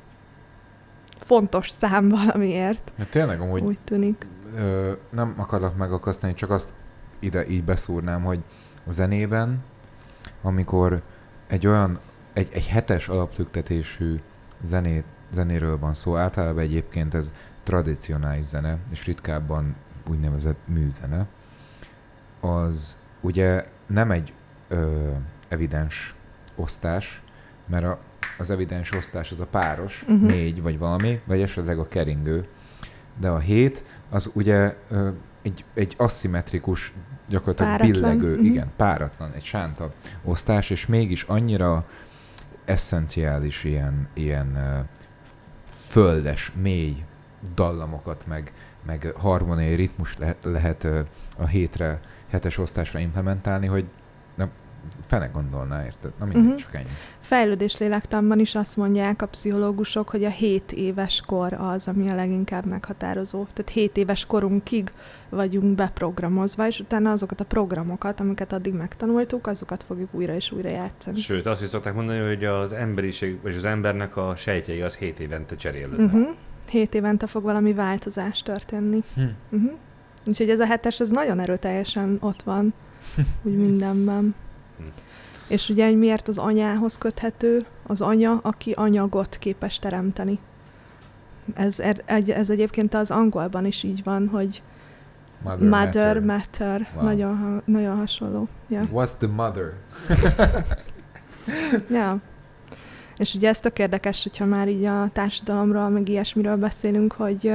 fontos szám valamiért. Ja, tényleg amúgy úgy tűnik. Ö, nem akarlak megakasztani, csak azt ide így beszúrnám, hogy a zenében, amikor egy olyan, egy, egy hetes alaptüktetésű zenét, zenéről van szó, általában egyébként ez tradicionális zene, és ritkábban úgynevezett műzene, az ugye nem egy ö, evidens osztás, mert a, az evidens osztás az a páros, uh-huh. négy vagy valami, vagy esetleg a keringő, de a hét az ugye ö, egy, egy aszimmetrikus, gyakorlatilag páratlan. billegő, uh-huh. igen, páratlan, egy sánta osztás, és mégis annyira esszenciális ilyen, ilyen uh, földes, mély dallamokat, meg, meg harmóniai ritmus lehet, lehet uh, a hétre, hetes osztásra implementálni, hogy na, fene gondolná, érted? Na mindegy, uh-huh. csak ennyi. Fejlődés lélektanban is azt mondják a pszichológusok, hogy a hét éves kor az, ami a leginkább meghatározó. Tehát hét éves korunkig vagyunk beprogramozva, és utána azokat a programokat, amiket addig megtanultuk, azokat fogjuk újra és újra játszani. Sőt, azt is szokták mondani, hogy az emberiség, vagy az embernek a sejtjei az hét évente cserélődnek. Uh-huh. Hét évente fog valami változás történni. Hmm. Uh-huh. Úgyhogy ez a hetes, ez nagyon erőteljesen ott van, úgy mindenben. Hmm. És ugye, hogy miért az anyához köthető, az anya, aki anyagot képes teremteni. Ez, ez egyébként az angolban is így van, hogy mother, mother matter. matter. Wow. Nagyon, nagyon hasonló. Yeah. What's the mother? Ja. És ugye ez tök érdekes, hogyha már így a társadalomról, meg ilyesmiről beszélünk, hogy,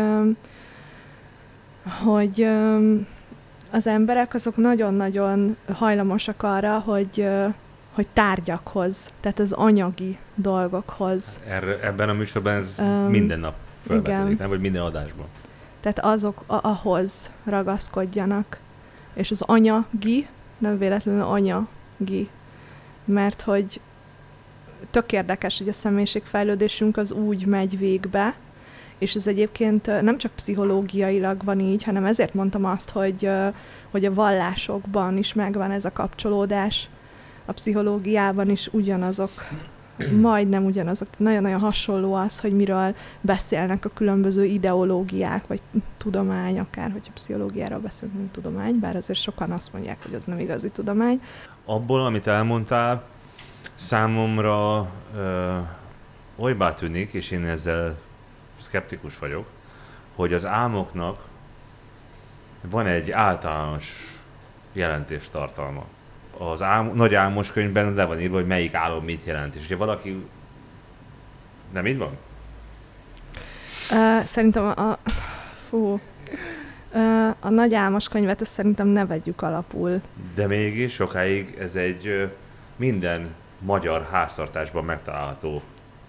hogy az emberek azok nagyon-nagyon hajlamosak arra, hogy, hogy tárgyakhoz, tehát az anyagi dolgokhoz. Erre, ebben a műsorban ez um, minden nap felvetődik, nem? Vagy minden adásban. Tehát azok a, ahhoz ragaszkodjanak. És az anyagi, nem véletlenül anyagi, mert hogy tök érdekes, hogy a személyiségfejlődésünk az úgy megy végbe, és ez egyébként nem csak pszichológiailag van így, hanem ezért mondtam azt, hogy, hogy a vallásokban is megvan ez a kapcsolódás, a pszichológiában is ugyanazok, majdnem ugyanazok, nagyon-nagyon hasonló az, hogy miről beszélnek a különböző ideológiák, vagy tudomány, akár, hogyha pszichológiáról beszélünk, mint tudomány, bár azért sokan azt mondják, hogy az nem igazi tudomány. Abból, amit elmondtál, számomra ö, olybá tűnik, és én ezzel szkeptikus vagyok, hogy az álmoknak van egy általános jelentéstartalma. Az álm, nagy álmos könyvben le van írva, hogy melyik álom mit jelent. És ugye valaki... Nem így van? Uh, szerintem a... a fú... Uh, a nagy álmos könyvet ezt szerintem ne vegyük alapul. De mégis sokáig ez egy uh, minden magyar háztartásban megtalálható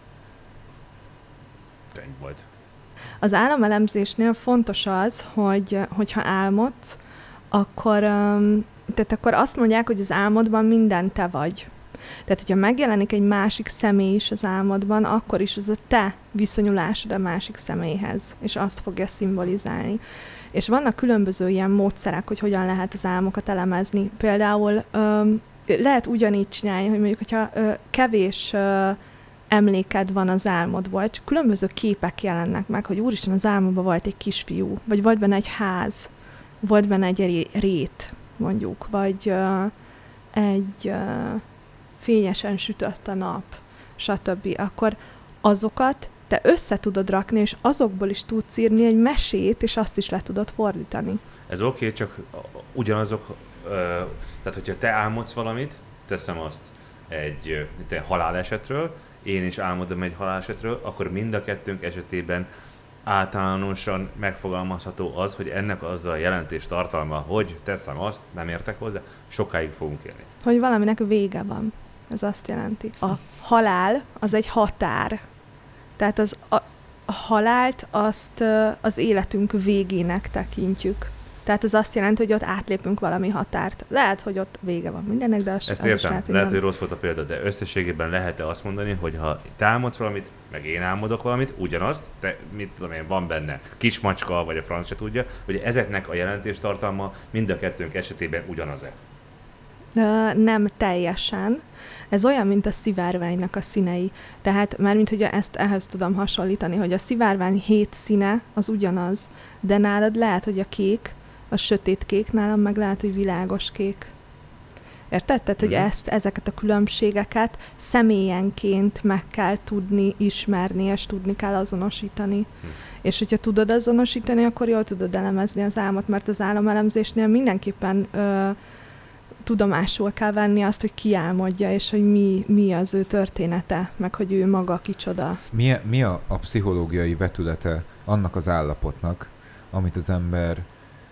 könyv volt. Az állomelemzésnél fontos az, hogy hogyha álmodsz, akkor, um, tehát akkor azt mondják, hogy az álmodban minden te vagy. Tehát, hogyha megjelenik egy másik személy is az álmodban, akkor is az a te viszonyulásod a másik személyhez, és azt fogja szimbolizálni. És vannak különböző ilyen módszerek, hogy hogyan lehet az álmokat elemezni. Például um, lehet ugyanígy csinálni, hogy mondjuk, hogyha uh, kevés uh, emléked van az álmodból, csak különböző képek jelennek meg, hogy úristen, az álmodban volt egy kisfiú, vagy volt benne egy ház, volt benne egy rét, mondjuk, vagy uh, egy uh, fényesen sütött a nap, stb. Akkor azokat te össze tudod rakni, és azokból is tudsz írni egy mesét, és azt is le tudod fordítani. Ez oké, okay, csak ugyanazok, uh, tehát hogyha te álmodsz valamit, teszem azt egy uh, halálesetről, én is álmodom egy halálesetről, akkor mind a kettőnk esetében általánosan megfogalmazható az, hogy ennek az a jelentés tartalma, hogy teszem azt, nem értek hozzá, sokáig fogunk élni. Hogy valaminek vége van. Ez azt jelenti. A halál az egy határ. Tehát az, a, a halált azt az életünk végének tekintjük. Tehát ez azt jelenti, hogy ott átlépünk valami határt. Lehet, hogy ott vége van mindennek, de az, Ezt az értem. is lehet, hogy lehet, nem. hogy rossz volt a példa, de összességében lehet-e azt mondani, hogy ha te álmodsz valamit, meg én álmodok valamit, ugyanazt, te, mit tudom én, van benne kismacska, vagy a franc se tudja, hogy ezeknek a jelentéstartalma mind a kettőnk esetében ugyanaz-e? Ö, nem teljesen. Ez olyan, mint a szivárványnak a színei. Tehát már mint hogy ezt ehhez tudom hasonlítani, hogy a szivárvány hét színe az ugyanaz, de nálad lehet, hogy a kék, a sötét kék, nálam meg lehet, hogy világos kék. Érted? Tehát, hogy Mhm. ezt, ezeket a különbségeket személyenként meg kell tudni ismerni, és tudni kell azonosítani. Hm. És hogyha tudod azonosítani, akkor jól tudod elemezni az álmot, mert az álomelemzésnél mindenképpen ö, tudomásul kell venni azt, hogy ki álmodja, és hogy mi, mi az ő története, meg hogy ő maga kicsoda. Mi, mi a, a pszichológiai vetülete annak az állapotnak, amit az ember,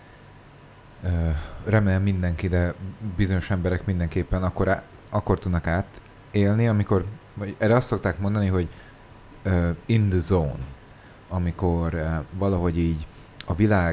uh, remélem mindenki, de bizonyos emberek mindenképpen akkor, á, akkor tudnak átélni, amikor, vagy erre azt szokták mondani, hogy uh, in the zone, amikor uh, valahogy így a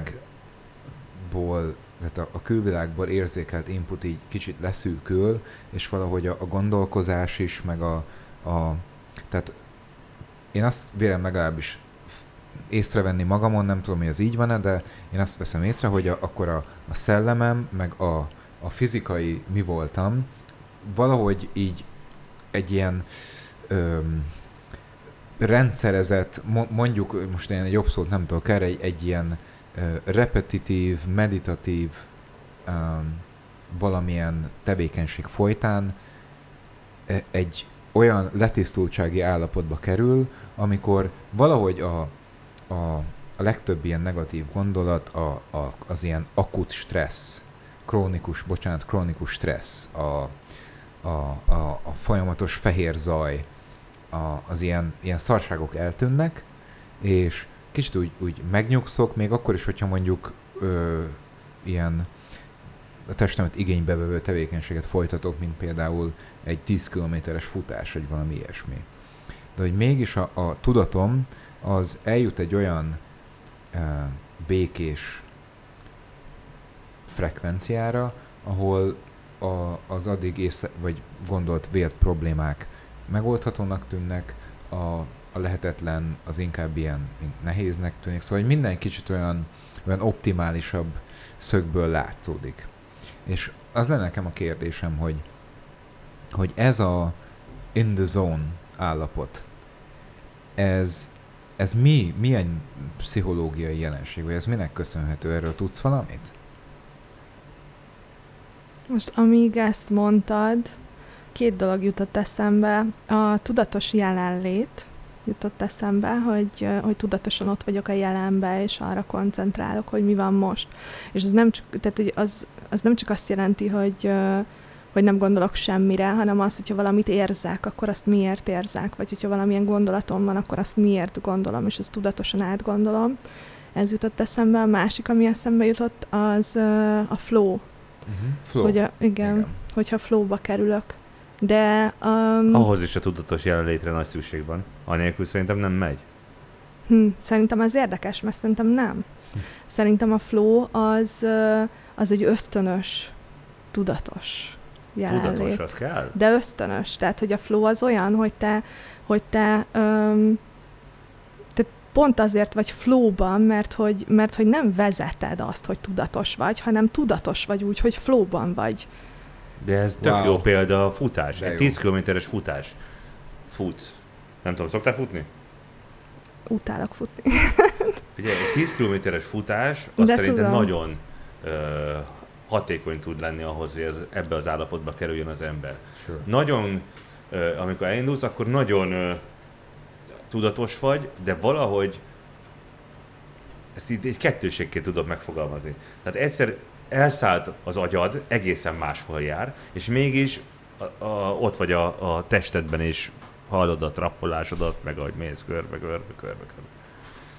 világból, tehát a, a külvilágból érzékelt input így kicsit leszűkül, és valahogy a, a gondolkozás is, meg a, a... Tehát én azt vélem legalábbis észrevenni magamon, nem tudom, hogy ez így van-e, de én azt veszem észre, hogy a, akkor a, a szellemem, meg a, a fizikai mi voltam, valahogy így egy ilyen öm, rendszerezett, mondjuk, most én egy jobb szót nem tudok erre, egy, egy ilyen uh, repetitív, meditatív um, valamilyen tevékenység folytán egy olyan letisztultsági állapotba kerül, amikor valahogy a, a, a legtöbb ilyen negatív gondolat, a, a, az ilyen akut stressz, krónikus, bocsánat, krónikus stressz, a, a, a, a folyamatos fehér zaj, a, az ilyen, ilyen szarságok eltűnnek, és kicsit úgy, úgy megnyugszok, még akkor is, hogyha mondjuk ö, ilyen a testemet igénybevevő tevékenységet folytatok, mint például egy tíz kilométeres futás, vagy valami ilyesmi. De hogy mégis a, a tudatom az eljut egy olyan uh, békés frekvenciára, ahol a, az addig észre, vagy gondolt vélt problémák megoldhatónak tűnnek, a, a lehetetlen az inkább ilyen nehéznek tűnik. Szóval hogy minden kicsit olyan, olyan optimálisabb szögből látszódik. És az lenne nekem a kérdésem, hogy, hogy ez a in the zone állapot, ez, ez mi, milyen pszichológiai jelenség, vagy ez minek köszönhető? Erről tudsz valamit? Most amíg ezt mondtad, két dolog jutott eszembe. A tudatos jelenlét jutott eszembe, hogy, hogy tudatosan ott vagyok a jelenben, és arra koncentrálok, hogy mi van most. És ez nem csak, tehát, hogy az, az nem csak azt jelenti, hogy, hogy nem gondolok semmire, hanem az, hogyha valamit érzek, akkor azt miért érzek, vagy hogyha valamilyen gondolatom van, akkor azt miért gondolom, és azt tudatosan átgondolom. Ez jutott eszembe. A másik, ami eszembe jutott, az a flow. Uh-huh. Flow. Hogy a, igen, igen, hogyha flowba kerülök. De... Um, Ahhoz is a tudatos jelenlétre nagy szükség van. Anélkül szerintem nem megy. Hm, szerintem ez érdekes, mert szerintem nem. Hm. Szerintem a flow az, az egy ösztönös, tudatos jelenlét. Tudatos, az kell? De ösztönös. Tehát, hogy a flow az olyan, hogy te, hogy te, um, te pont azért vagy flowban, mert hogy, mert hogy nem vezeted azt, hogy tudatos vagy, hanem tudatos vagy úgy, hogy flowban vagy. De ez tök Wow. jó példa a futás. De egy jó. tíz kilométeres futás. Futsz. Nem tudom, szoktál futni? Utálok futni. Ugye egy tíz kilométeres futás, az De szerintem tudom. nagyon ö, hatékony tud lenni ahhoz, hogy ez, ebbe az állapotba kerüljön az ember. Sure. Nagyon, ö, amikor elindulsz, akkor nagyon ö, tudatos vagy, de valahogy ezt így egy kettőségként tudod megfogalmazni. Tehát egyszer elszállt az agyad, egészen máshol jár, és mégis a, a, ott vagy a, a testedben is hallod a trappolásodat, meg ahogy mész körbe, körbe, körbe, körbe.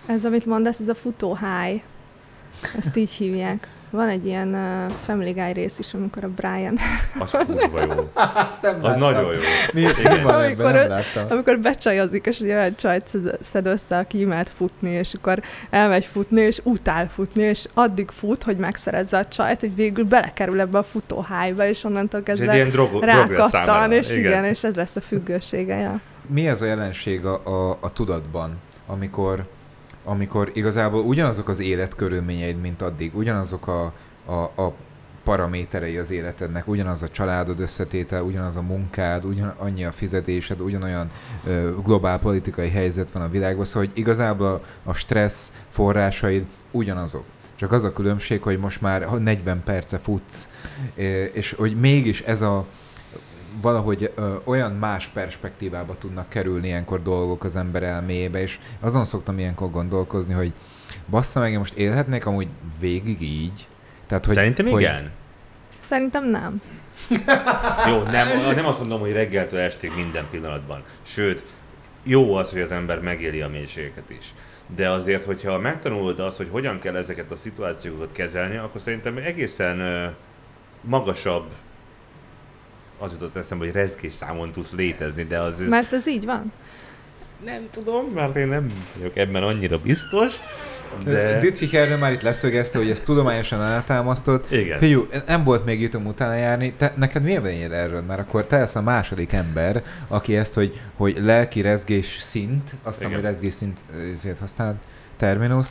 Ez, amit mondasz, ez a futó high. Ezt így hívják. Van egy ilyen uh, Family Guy rész is, amikor a Brian... Az kurva jó. Az nagyon jó. Mi, mi van ebben? Nem láttam. Amikor becsajozik, és olyan csajt szed, szed össze, aki imád futni, és akkor elmegy futni, és utál futni, és addig fut, hogy megszerezze a csajt, hogy végül belekerül ebbe a futó high-ba, és onnantól kezdve rákattan, és igen. igen, és ez lesz a függősége. Ja. Mi ez a jelenség a, a, a tudatban, amikor... amikor igazából ugyanazok az életkörülményeid, mint addig, ugyanazok a, a, a paraméterei az életednek, ugyanaz a családod összetétel, ugyanaz a munkád, ugyan, annyi a fizetésed, ugyanolyan ö, globál politikai helyzet van a világban, szóval hogy igazából a, a stressz forrásaid ugyanazok. Csak az a különbség, hogy most már negyven perce futsz, és hogy mégis ez a valahogy ö, olyan más perspektívába tudnak kerülni ilyenkor dolgok az ember elméjébe, és azon szoktam ilyenkor gondolkozni, hogy bassza meg, én most élhetnék amúgy végig így. Tehát, hogy, Szerintem hogy... igen. Szerintem nem. Jó, nem, nem azt mondom, hogy reggeltől estig minden pillanatban. Sőt, jó az, hogy az ember megéli a mélységeket is. De azért, hogyha megtanulod azt, hogy hogyan kell ezeket a szituációkat kezelni, akkor szerintem egészen ö, magasabb, az jutott eszembe, hogy rezgés számon tudsz létezni, de az... Mert ez így van? Nem tudom, mert én nem vagyok ebben annyira biztos, de... Dittrich erről már itt leszögezte, hogy ezt tudományosan alátámasztott. Igen. Figyú, nem volt még jutom utána járni. Te, neked mi a véleményed erről? Mert akkor te lesz a második ember, aki ezt, hogy, hogy lelki rezgés szint, azt hiszem, hogy rezgés szint ezért használod, terminus.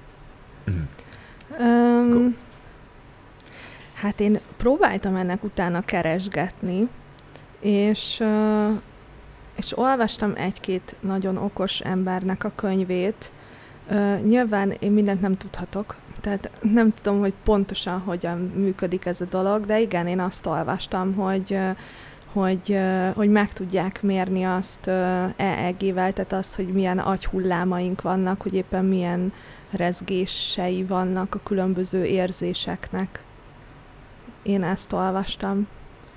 Um, hát én próbáltam ennek utána keresgetni, és, uh, és olvastam egy-két nagyon okos embernek a könyvét. Uh, nyilván én mindent nem tudhatok, tehát nem tudom, hogy pontosan hogyan működik ez a dolog, de igen, én azt olvastam, hogy, uh, hogy, uh, hogy meg tudják mérni azt uh, é é gé-vel, tehát azt, hogy milyen agyhullámaink vannak, hogy éppen milyen rezgései vannak a különböző érzéseknek. Én ezt olvastam.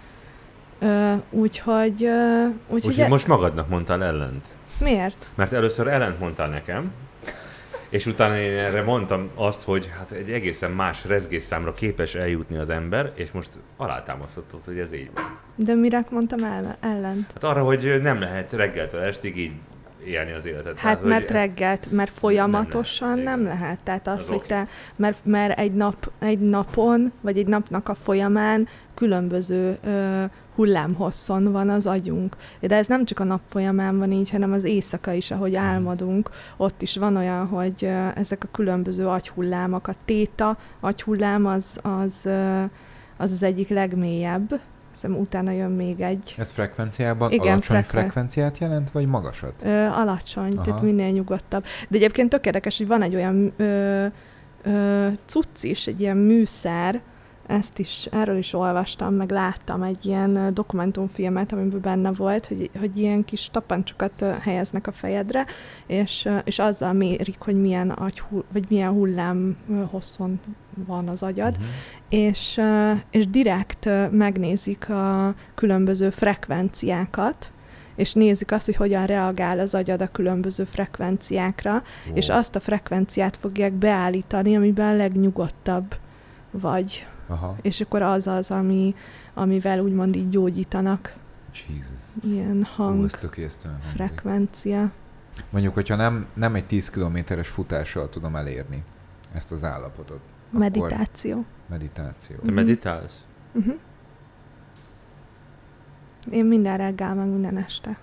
Uh, úgyhogy... Uh, úgyhogy úgy, most magadnak mondtál ellent. Miért? Mert először ellent mondtál nekem, és utána én erre mondtam azt, hogy hát egy egészen más rezgésszámra képes eljutni az ember, és most alátámasztottad, hogy ez így van. De mire mondtam ellen? ellent? Hát arra, hogy nem lehet reggeltől estig így élni az életet. Hát tehát, mert reggelt, mert folyamatosan nem, nem lehet. Tehát az, az hogy te, mert, mert egy, nap, egy napon, vagy egy napnak a folyamán különböző ö, hullámhosszon van az agyunk. De ez nem csak a nap folyamán van így, hanem az éjszaka is, ahogy álmodunk. Ott is van olyan, hogy ö, ezek a különböző agyhullámok, a téta agyhullám az az, ö, az, az egyik legmélyebb. Hiszem, utána jön még egy. Ez frekvenciában igen, alacsony frekven... frekvenciát jelent, vagy magasat? Ö, alacsony, aha. Tehát minél nyugodtabb. De egyébként tök érdekes, hogy van egy olyan ö, ö, cucc is, egy ilyen műszer, ezt is, erről is olvastam, meg láttam egy ilyen dokumentumfilmet, amiben benne volt, hogy, hogy ilyen kis tapancsokat helyeznek a fejedre, és, és azzal mérik, hogy milyen, agy, vagy milyen hullám hosszon van az agyad, uh-huh. és, és direkt megnézik a különböző frekvenciákat, és nézik azt, hogy hogyan reagál az agyad a különböző frekvenciákra, wow. és azt a frekvenciát fogják beállítani, amiben a legnyugodtabb vagy. Aha. És akkor az az, ami, amivel úgymond így gyógyítanak. Jesus. Ilyen hang, Ó, frekvencia. Mondjuk, hogyha nem, nem egy tíz kilométeres futással tudom elérni ezt az állapotot. Meditáció. Meditáció. Te meditálsz? Uh-huh. Én minden reggel, meg minden este.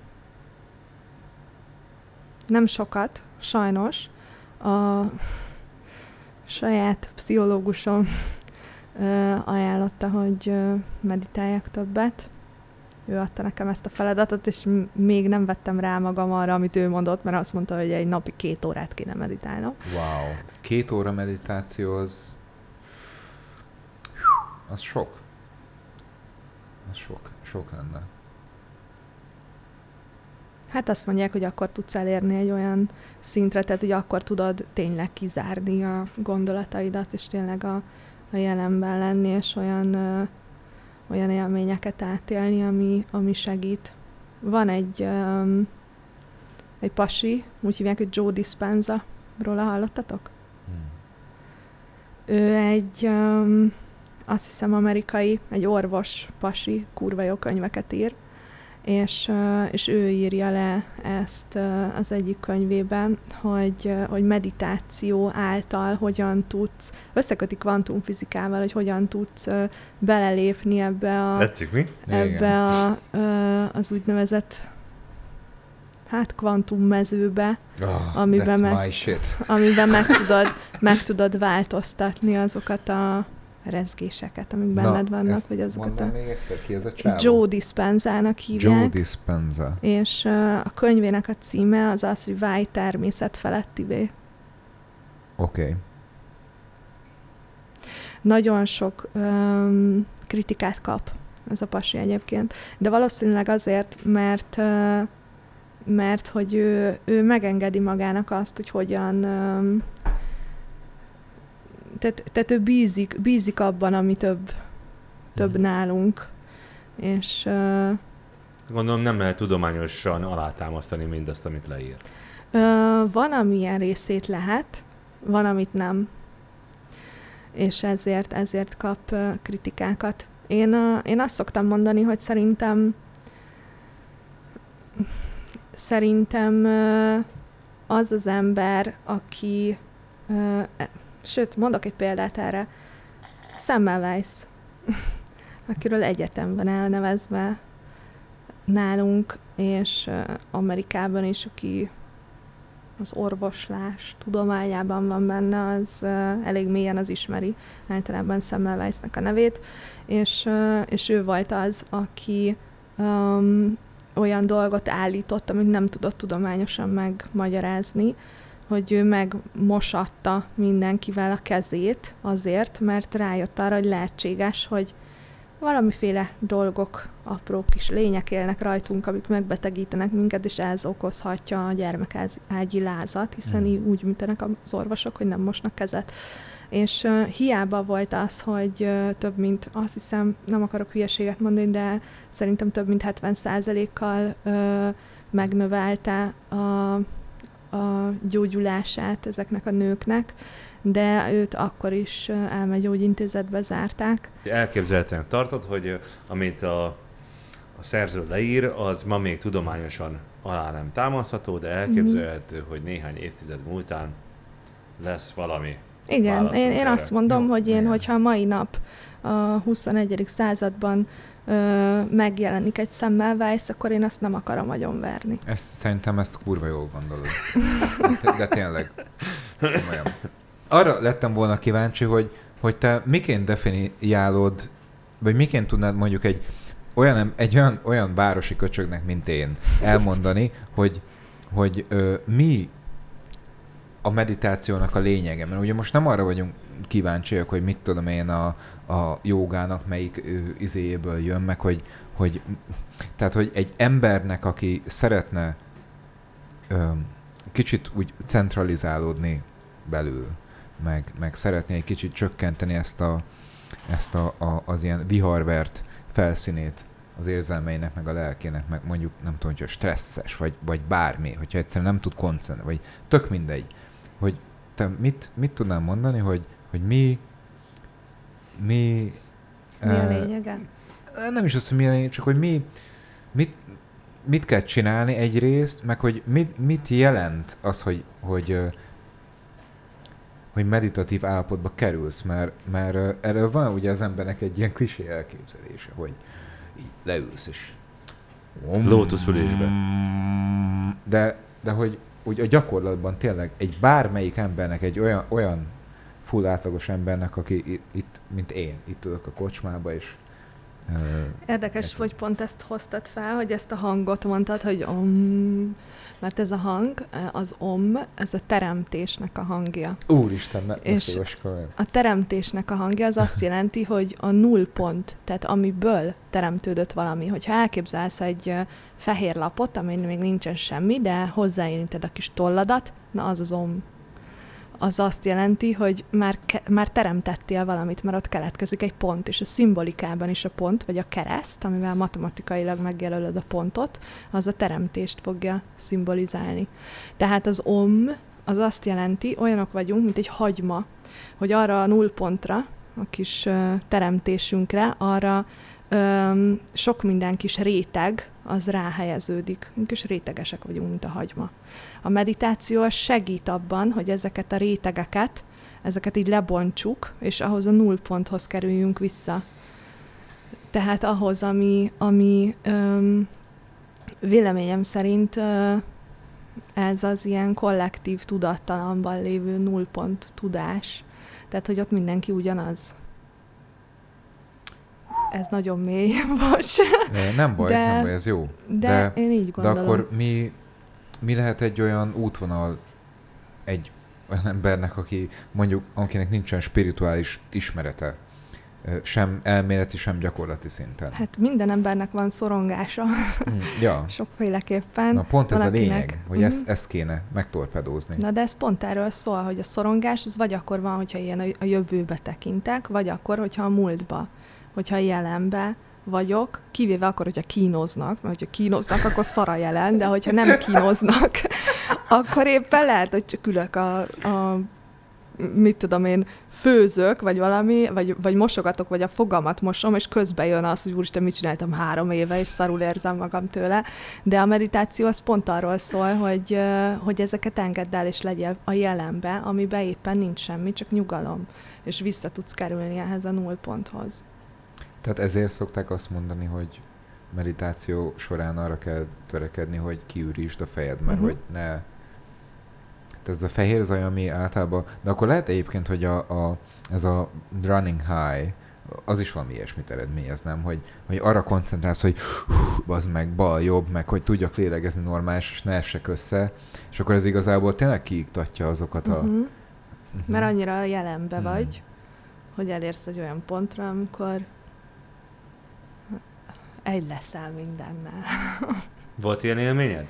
Nem sokat, sajnos. A saját pszichológusom ajánlotta, hogy meditáljak többet. Ő adta nekem ezt a feladatot, és még nem vettem rá magam arra, amit ő mondott, mert azt mondta, hogy egy napi két órát kéne meditálnom. Wow. Két óra meditáció az... az sok. Az sok. Sok lenne. Hát azt mondják, hogy akkor tudsz elérni egy olyan szintre, tehát hogy akkor tudod tényleg kizárni a gondolataidat, és tényleg a, a jelenben lenni, és olyan, ö, olyan élményeket átélni, ami, ami segít. Van egy, ö, egy pasi, úgy hívják, hogy Joe Dispenza, Róla hallottatok? Hmm. Ő egy, um, azt hiszem amerikai, egy orvos pasi, kurva jó könyveket ír, és, uh, és ő írja le ezt uh, az egyik könyvében, hogy, uh, hogy meditáció által hogyan tudsz, összeköti kvantumfizikával, hogy hogyan tudsz uh, belelépni ebbe a, Tetszik mi? ebbe a, uh, az úgynevezett hát kvantummezőbe, Oh, amiben, that's meg, my shit. amiben meg, tudod, meg tudod változtatni azokat a rezgéseket, amik benned Na, vannak, vagy azokat a... még egyszer, ki ez a csávó? Joe Dispenza-nak hívják. Joe Dispenza. És uh, a könyvének a címe az az, hogy Válj természet felettivé. Oké. Okay. Nagyon sok um, kritikát kap ez a pasi egyébként, de valószínűleg azért, mert uh, mert hogy ő, ő megengedi magának azt, hogy hogyan um, tehát, tehát ő bízik, bízik abban, ami több, több nálunk. És uh, gondolom nem lehet tudományosan alátámasztani mindazt, amit leír. Uh, van, amilyen részét lehet, van, amit nem. És ezért, ezért kap uh, kritikákat. Én, uh, én azt szoktam mondani, hogy szerintem szerintem uh, az az ember, aki uh, sőt, mondok egy példát erre, Semmelweis, akiről egyetem van elnevezve nálunk, és uh, Amerikában is, aki az orvoslás tudományában van benne, az uh, elég mélyen az ismeri általában Semmelweisnek a nevét, és, uh, és ő volt az, aki um, olyan dolgot állított, amit nem tudott tudományosan megmagyarázni, hogy ő megmosatta mindenkivel a kezét azért, mert rájött arra, hogy lehetséges, hogy valamiféle dolgok, apró kis lények élnek rajtunk, amik megbetegítenek minket, és ez okozhatja a gyermekágyi lázat, hiszen mm. így úgy műtenek az orvosok, hogy nem mosnak kezet. És uh, hiába volt az, hogy uh, több mint, azt hiszem, nem akarok hülyeséget mondani, de szerintem több mint hetven százalékkal uh, megnövelte a, a gyógyulását ezeknek a nőknek, de őt akkor is uh, elmegyógyintézetbe zárták. Elképzelhetően tartod, hogy uh, amit a, a szerző leír, az ma még tudományosan alá nem támaszható, de elképzelhető, mm. hogy néhány évtized múltán lesz valami. Igen, én, én azt mondom, Jó, hogy én, igen. hogyha mai nap a huszonegyedik században ö, megjelenik egy Semmelweis, akkor én azt nem akarom agyonverni. Ezt, szerintem ezt kurva jól gondolod. De, de tényleg. Olyan. Arra lettem volna kíváncsi, hogy, hogy te miként definiálod, vagy miként tudnád mondjuk egy olyan, egy olyan, olyan városi köcsögnek, mint én elmondani, hogy, hogy ö, mi a meditációnak a lényege, mert ugye most nem arra vagyunk kíváncsiak, hogy mit tudom én a, a jogának melyik ő, izéjéből jön, meg hogy, hogy tehát, hogy egy embernek, aki szeretne ö, kicsit úgy centralizálódni belül, meg, meg szeretné egy kicsit csökkenteni ezt, a, ezt a, a, az ilyen viharvert felszínét az érzelmeinek, meg a lelkének, meg mondjuk nem tudom, hogy stresszes, vagy, vagy bármi, hogyha egyszerűen nem tud koncentrálni, vagy tök mindegy, hogy te mit, mit tudnám mondani, hogy, hogy mi mi... Mi a lényege? Uh, nem is az, hogy mi a lényeg, csak hogy mi mit, mit kell csinálni egyrészt, meg hogy mit, mit jelent az, hogy, hogy, uh, hogy meditatív állapotba kerülsz, mert, mert uh, erről van ugye az embernek egy ilyen klisé elképzelése, hogy így leülsz és... Lótuszülésbe. De, de hogy úgy a gyakorlatban tényleg egy bármelyik embernek, egy olyan, olyan full átlagos embernek, aki itt, mint én, itt tudok a kocsmába, és... Uh, Érdekes, egy... hogy pont ezt hoztad fel, hogy ezt a hangot mondtad, hogy om, mert ez a hang, az om, ez a teremtésnek a hangja. Úristen, ne, és a teremtésnek a hangja az azt jelenti, hogy a nullpont, tehát amiből teremtődött valami. Hogyha elképzelsz egy fehér lapot, amin még nincsen semmi, de hozzáérinted a kis tolladat, na az az om. Az azt jelenti, hogy már, ke- már teremtettél valamit, mert ott keletkezik egy pont, és a szimbolikában is a pont, vagy a kereszt, amivel matematikailag megjelölöd a pontot, az a teremtést fogja szimbolizálni. Tehát az om az azt jelenti, olyanok vagyunk, mint egy hagyma, hogy arra a nullpontra, a kis ö, teremtésünkre, arra ö, sok minden kis réteg, az ráhelyeződik. Mi kis rétegesek vagyunk, mint a hagyma. A meditáció segít abban, hogy ezeket a rétegeket, ezeket így lebontsuk, és ahhoz a nullponthoz kerüljünk vissza. Tehát ahhoz, ami, ami öm, véleményem szerint ö, ez az ilyen kollektív tudattalamban lévő nullpont tudás. Tehát, hogy ott mindenki ugyanaz. Ez nagyon mély most. Nem baj, de, nem baj, ez jó. De, de én így gondolom. De akkor mi, mi lehet egy olyan útvonal egy olyan embernek, aki mondjuk, akinek nincsen spirituális ismerete, sem elméleti, sem gyakorlati szinten? Hát minden embernek van szorongása. Hmm, ja. Sokféleképpen. Na pont ez valakinek... a lényeg, hogy mm-hmm. ezt, ezt kéne megtorpedózni. Na de ez pont erről szól, hogy a szorongás az vagy akkor van, hogyha ilyen a jövőbe tekintek, vagy akkor, hogyha a múltba, hogyha jelenbe vagyok, kivéve akkor, hogyha kínoznak, mert hogyha kínoznak, akkor szar a jelen, de hogyha nem kínoznak, akkor éppen lehet, hogy csak ülök a, a mit tudom én, főzök, vagy valami, vagy, vagy mosogatok, vagy a fogamat mosom, és közben jön az, hogy úristen, mit csináltam három éve, és szarul érzem magam tőle. De a meditáció az pont arról szól, hogy, hogy ezeket engedd el, és legyél a jelenbe, amiben éppen nincs semmi, csak nyugalom, és vissza tudsz kerülni ehhez a nullponthoz. Tehát ezért szokták azt mondani, hogy meditáció során arra kell törekedni, hogy kiürítsd a fejed, mert uh-huh. hogy ne... Ez a fehér zaj, ami általában... De akkor lehet egyébként, hogy a, a, ez a running high, az is valami ilyesmit eredményez, nem? Hogy, hogy arra koncentrálsz, hogy bazd meg, bal, jobb, meg hogy tudjak lélegezni normális, és ne essek össze. És akkor ez igazából tényleg kiiktatja azokat a... Uh-huh. Uh-huh. Mert annyira jelenbe uh-huh. vagy, hogy elérsz egy olyan pontra, amikor egy leszel mindennel. Volt ilyen élményed?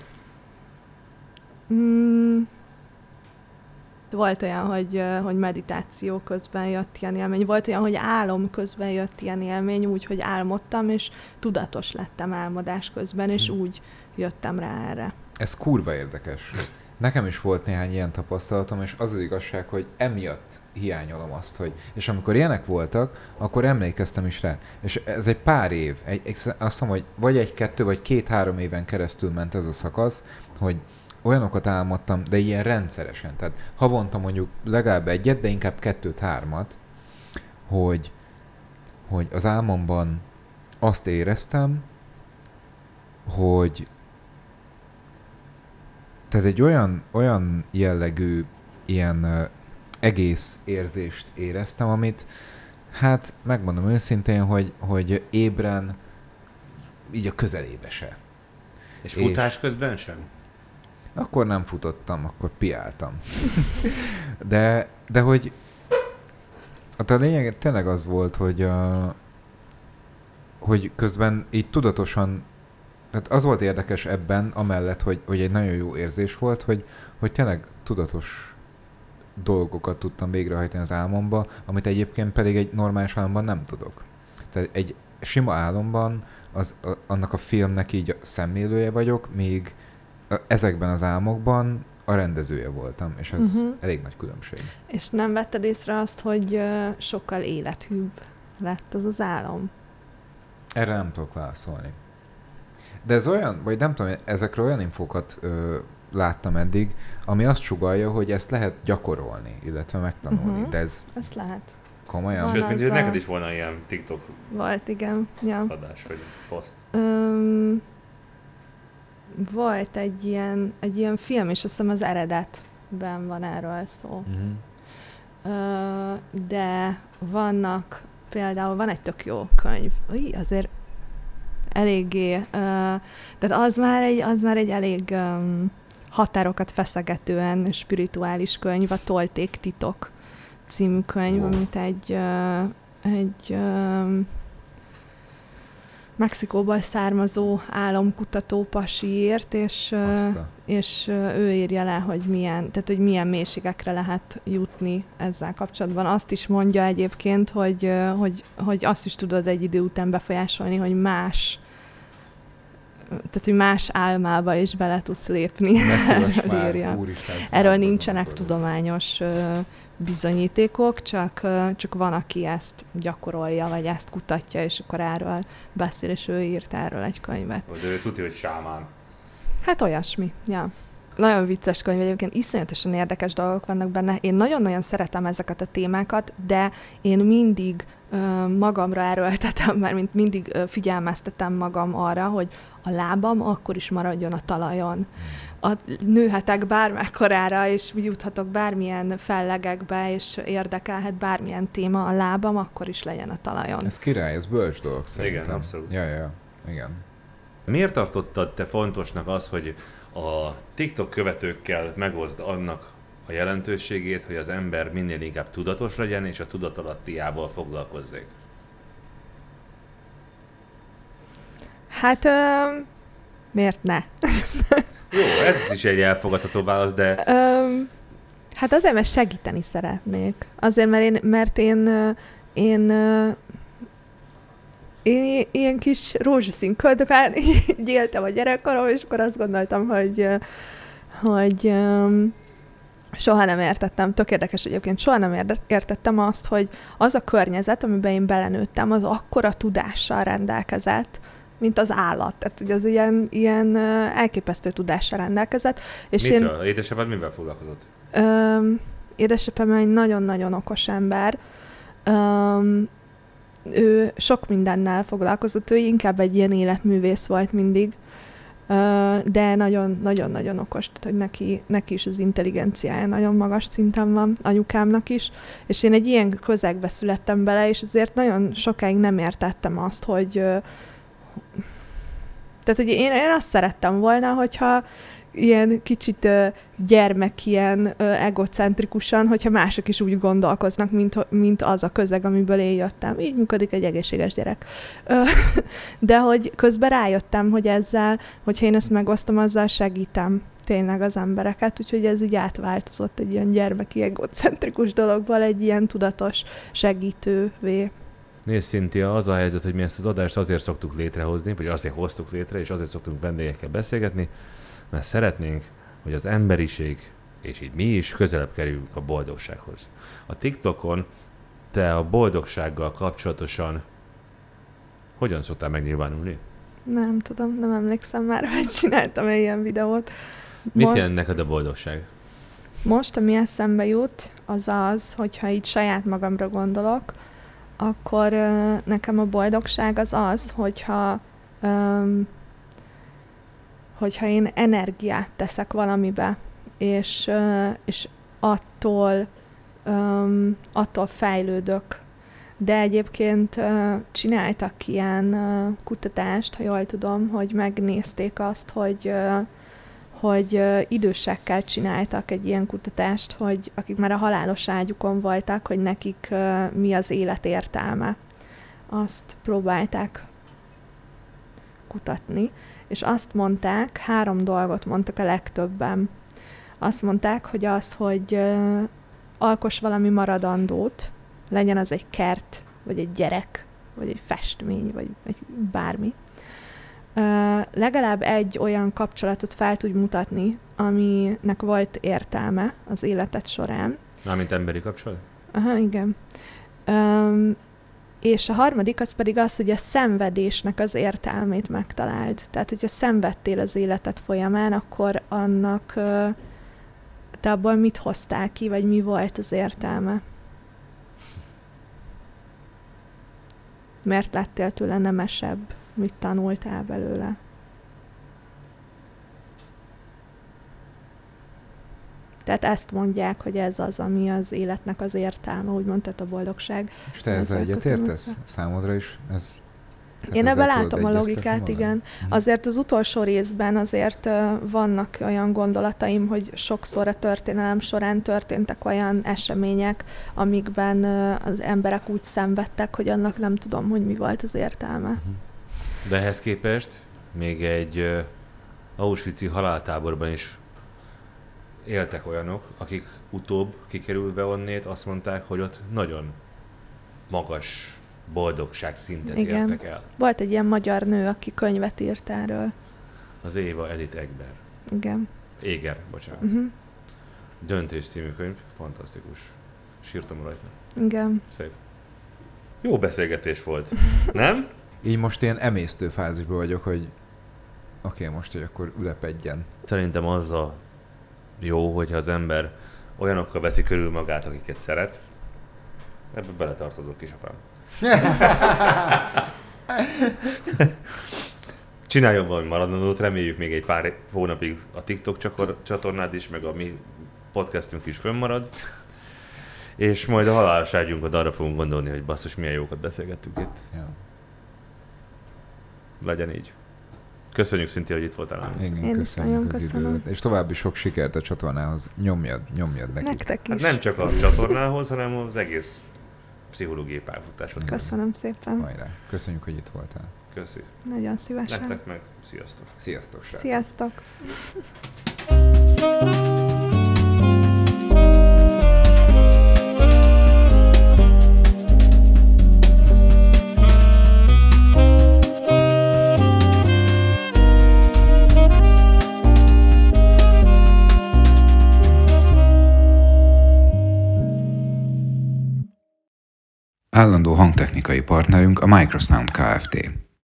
Mm. Volt olyan, hogy, hogy meditáció közben jött ilyen élmény. Volt olyan, hogy álom közben jött ilyen élmény, úgy, hogy álmodtam, és tudatos lettem álmodás közben, és hmm. úgy jöttem rá erre. Ez kurva érdekes. Nekem is volt néhány ilyen tapasztalatom, és az az igazság, hogy emiatt hiányolom azt, hogy... És amikor ilyenek voltak, akkor emlékeztem is rá. És ez egy pár év, egy, azt mondom, hogy vagy egy-kettő, vagy két-három éven keresztül ment ez a szakasz, hogy olyanokat álmodtam, de ilyen rendszeresen. Tehát havonta mondjuk legalább egyet, de inkább kettőt-hármat, hogy, hogy az álmomban azt éreztem, hogy tehát egy olyan, olyan jellegű ilyen uh, egész érzést éreztem, amit hát megmondom őszintén, hogy, hogy ébren így a közelébe se. És futás és közben sem? Akkor nem futottam, akkor piáltam. de, de hogy hát a lényeg tényleg az volt, hogy, uh, hogy közben így tudatosan, tehát az volt érdekes ebben, amellett, hogy, hogy egy nagyon jó érzés volt, hogy, hogy tényleg tudatos dolgokat tudtam végrehajtani az álmomba, amit egyébként pedig egy normális álomban nem tudok. Tehát egy sima álomban az, a, annak a filmnek így a szemlélője vagyok, míg ezekben az álmokban a rendezője voltam, és ez uh-huh. elég nagy különbség. És nem vetted észre azt, hogy uh, sokkal élethűbb lett az az álom? Erre nem tudok válaszolni. De ez olyan, vagy nem tudom, ezekről olyan infókat ö, láttam eddig, ami azt sugallja, hogy ezt lehet gyakorolni, illetve megtanulni, uh-huh. de ez... Ezt lehet. Komolyan? Sőt, mint neked is volna ilyen TikTok volt, igen. Ja. adás, vagy poszt. Um, volt egy ilyen, egy ilyen film, és azt hiszem az Eredetben van erről szó. Uh-huh. Uh, de vannak, például van egy tök jó könyv. Új, azért eléggé, uh, tehát az már egy, az már egy elég um, határokat feszegetően spirituális könyv, a Tolték titok című könyv, oh. amit egy, uh, egy um, Mexikóból származó álomkutató pasi írt, és, uh, és uh, ő írja le, hogy milyen, tehát, hogy milyen mélységekre lehet jutni ezzel kapcsolatban. Azt is mondja egyébként, hogy, uh, hogy, hogy azt is tudod egy idő után befolyásolni, hogy más tehát, hogy más álmába is bele tudsz lépni. Erről, Erről nincsenek tudományos uh, bizonyítékok, csak, uh, csak van, aki ezt gyakorolja, vagy ezt kutatja, és akkor erről beszél, és ő írt erről egy könyvet. De ő tudja, hogy sámán. Hát olyasmi, ja. Nagyon vicces könyv, egyébként iszonyatosan érdekes dolgok vannak benne. Én nagyon-nagyon szeretem ezeket a témákat, de én mindig ö, magamra erőltetem, mert mint mindig ö, figyelmeztetem magam arra, hogy a lábam akkor is maradjon a talajon. A, nőhetek bármekkorára, és juthatok bármilyen fellegekbe, és érdekelhet bármilyen téma, a lábam akkor is legyen a talajon. Ez király, ez bölcs dolog szerintem. Igen, abszolút. Ja, ja, igen. Miért tartottad te fontosnak az, hogy a TikTok követőkkel megoszd annak a jelentőségét, hogy az ember minél inkább tudatos legyen, és a tudatalattiával foglalkozzék? Hát, ö, miért ne? Jó, ez is egy elfogadható válasz, de... Ö, hát azért, mert segíteni szeretnék. Azért, mert én, mert én, én, én, én ilyen kis rózsaszín ködben így éltem a gyerekkorom, és akkor azt gondoltam, hogy, hogy soha nem értettem, tök érdekes egyébként, soha nem értettem azt, hogy az a környezet, amiben én belenőttem, az akkora tudással rendelkezett, mint az állat. Tehát ugye az ilyen, ilyen elképesztő tudással rendelkezett. És mitől? Én... Édesapád mivel foglalkozott? Öm, édesapám egy nagyon-nagyon okos ember. Öm, ő sok mindennel foglalkozott, ő inkább egy ilyen életművész volt mindig, de nagyon-nagyon okos, tehát hogy neki, neki is az intelligenciája nagyon magas szinten van, anyukámnak is, és én egy ilyen közegbe születtem bele, és azért nagyon sokáig nem értettem azt, hogy tehát, hogy én, én azt szerettem volna, hogyha ilyen kicsit uh, gyermek, ilyen uh, egocentrikusan, hogyha mások is úgy gondolkoznak, mint, mint az a közeg, amiből én jöttem. Így működik egy egészséges gyerek. Uh, de hogy közben rájöttem, hogy ezzel, hogyha én ezt megosztom, azzal segítem tényleg az embereket, úgyhogy ez így átváltozott egy ilyen gyermeki, egocentrikus dologból egy ilyen tudatos segítővé. Nézd, Cynthia, az a helyzet, hogy mi ezt az adást azért szoktuk létrehozni, vagy azért hoztuk létre, és azért szoktunk vendégekkel beszélgetni, mert szeretnénk, hogy az emberiség, és így mi is közelebb kerüljünk a boldogsághoz. A TikTokon te a boldogsággal kapcsolatosan hogyan szoktál megnyilvánulni? Nem tudom, nem emlékszem már, hogy csináltam egy ilyen videót. Mit Mo- jelent neked a boldogság? Most, ami eszembe jut, az az, hogyha így saját magamra gondolok, akkor uh, nekem a boldogság az az, hogyha, um, hogyha én energiát teszek valamibe, és, uh, és attól, um, attól fejlődök. De egyébként uh, csináltak ilyen uh, kutatást, ha jól tudom, hogy megnézték azt, hogy uh, hogy uh, idősekkel csináltak egy ilyen kutatást, hogy akik már a halálos ágyukon voltak, hogy nekik uh, mi az élet értelme. Azt próbálták kutatni, és azt mondták, három dolgot mondtak a legtöbben. Azt mondták, hogy az, hogy uh, alkoss valami maradandót, legyen az egy kert, vagy egy gyerek, vagy egy festmény, vagy egy bármi. Uh, legalább egy olyan kapcsolatot fel tudj mutatni, aminek volt értelme az életed során. Mármint emberi kapcsolat? Aha, igen. Um, és a harmadik az pedig az, hogy a szenvedésnek az értelmét megtaláld. Tehát, hogyha szenvedtél az életed folyamán, akkor annak uh, te abból mit hoztál ki, vagy mi volt az értelme? Miért lettél tőle nemesebb? Mit tanultál belőle? Tehát ezt mondják, hogy ez az, ami az életnek az értelme, úgymond, tehát a boldogság. És te ezzel egyetértesz? Számodra is ez? Én ebben látom a logikát, igen. Azért az utolsó részben azért uh, vannak olyan gondolataim, hogy sokszor a történelem során történtek olyan események, amikben uh, az emberek úgy szenvedtek, hogy annak nem tudom, hogy mi volt az értelme. De ehhez képest még egy uh, auschwitzi haláltáborban is éltek olyanok, akik utóbb kikerülve onnét azt mondták, hogy ott nagyon magas boldogság szintet igen. értek el. Volt egy ilyen magyar nő, aki könyvet írt erről. Az Éva Edith Egber. Igen. Éger, bocsánat. Uh-huh. Döntés című könyv, fantasztikus. Sírtam rajta. Igen. Szép. Jó beszélgetés volt, nem? Így most ilyen emésztő fázisban vagyok, hogy oké, okay, most, hogy akkor ülepedjen. Szerintem az a jó, hogyha az ember olyanokkal veszi körül magát, akiket szeret. Ebbe beletartozok, kisapám. Csináljon valami maradandót, reméljük még egy pár hónapig a TikTok csatornád is, meg a mi podcastünk is fönnmarad. És majd a halálos ágyunkat arra fogunk gondolni, hogy basszus, milyen jókat beszélgettünk itt. Ja. Legyen így. Köszönjük, Cynthia, hogy itt voltál. Igen, Én köszönjük az köszönöm. időt. És további sok sikert a csatornához. Nyomjad, nyomjad nekik. Nektek is. Hát nem csak a csatornához, hanem az egész pszichológiai pályafutásod. Köszönöm szépen. Hajrá. Köszönjük, hogy itt voltál. Köszi. Nagyon szívesen. Nektek meg. Sziasztok. Sziasztok, srácok. Sziasztok. Állandó hangtechnikai partnerünk a Microsound Kft.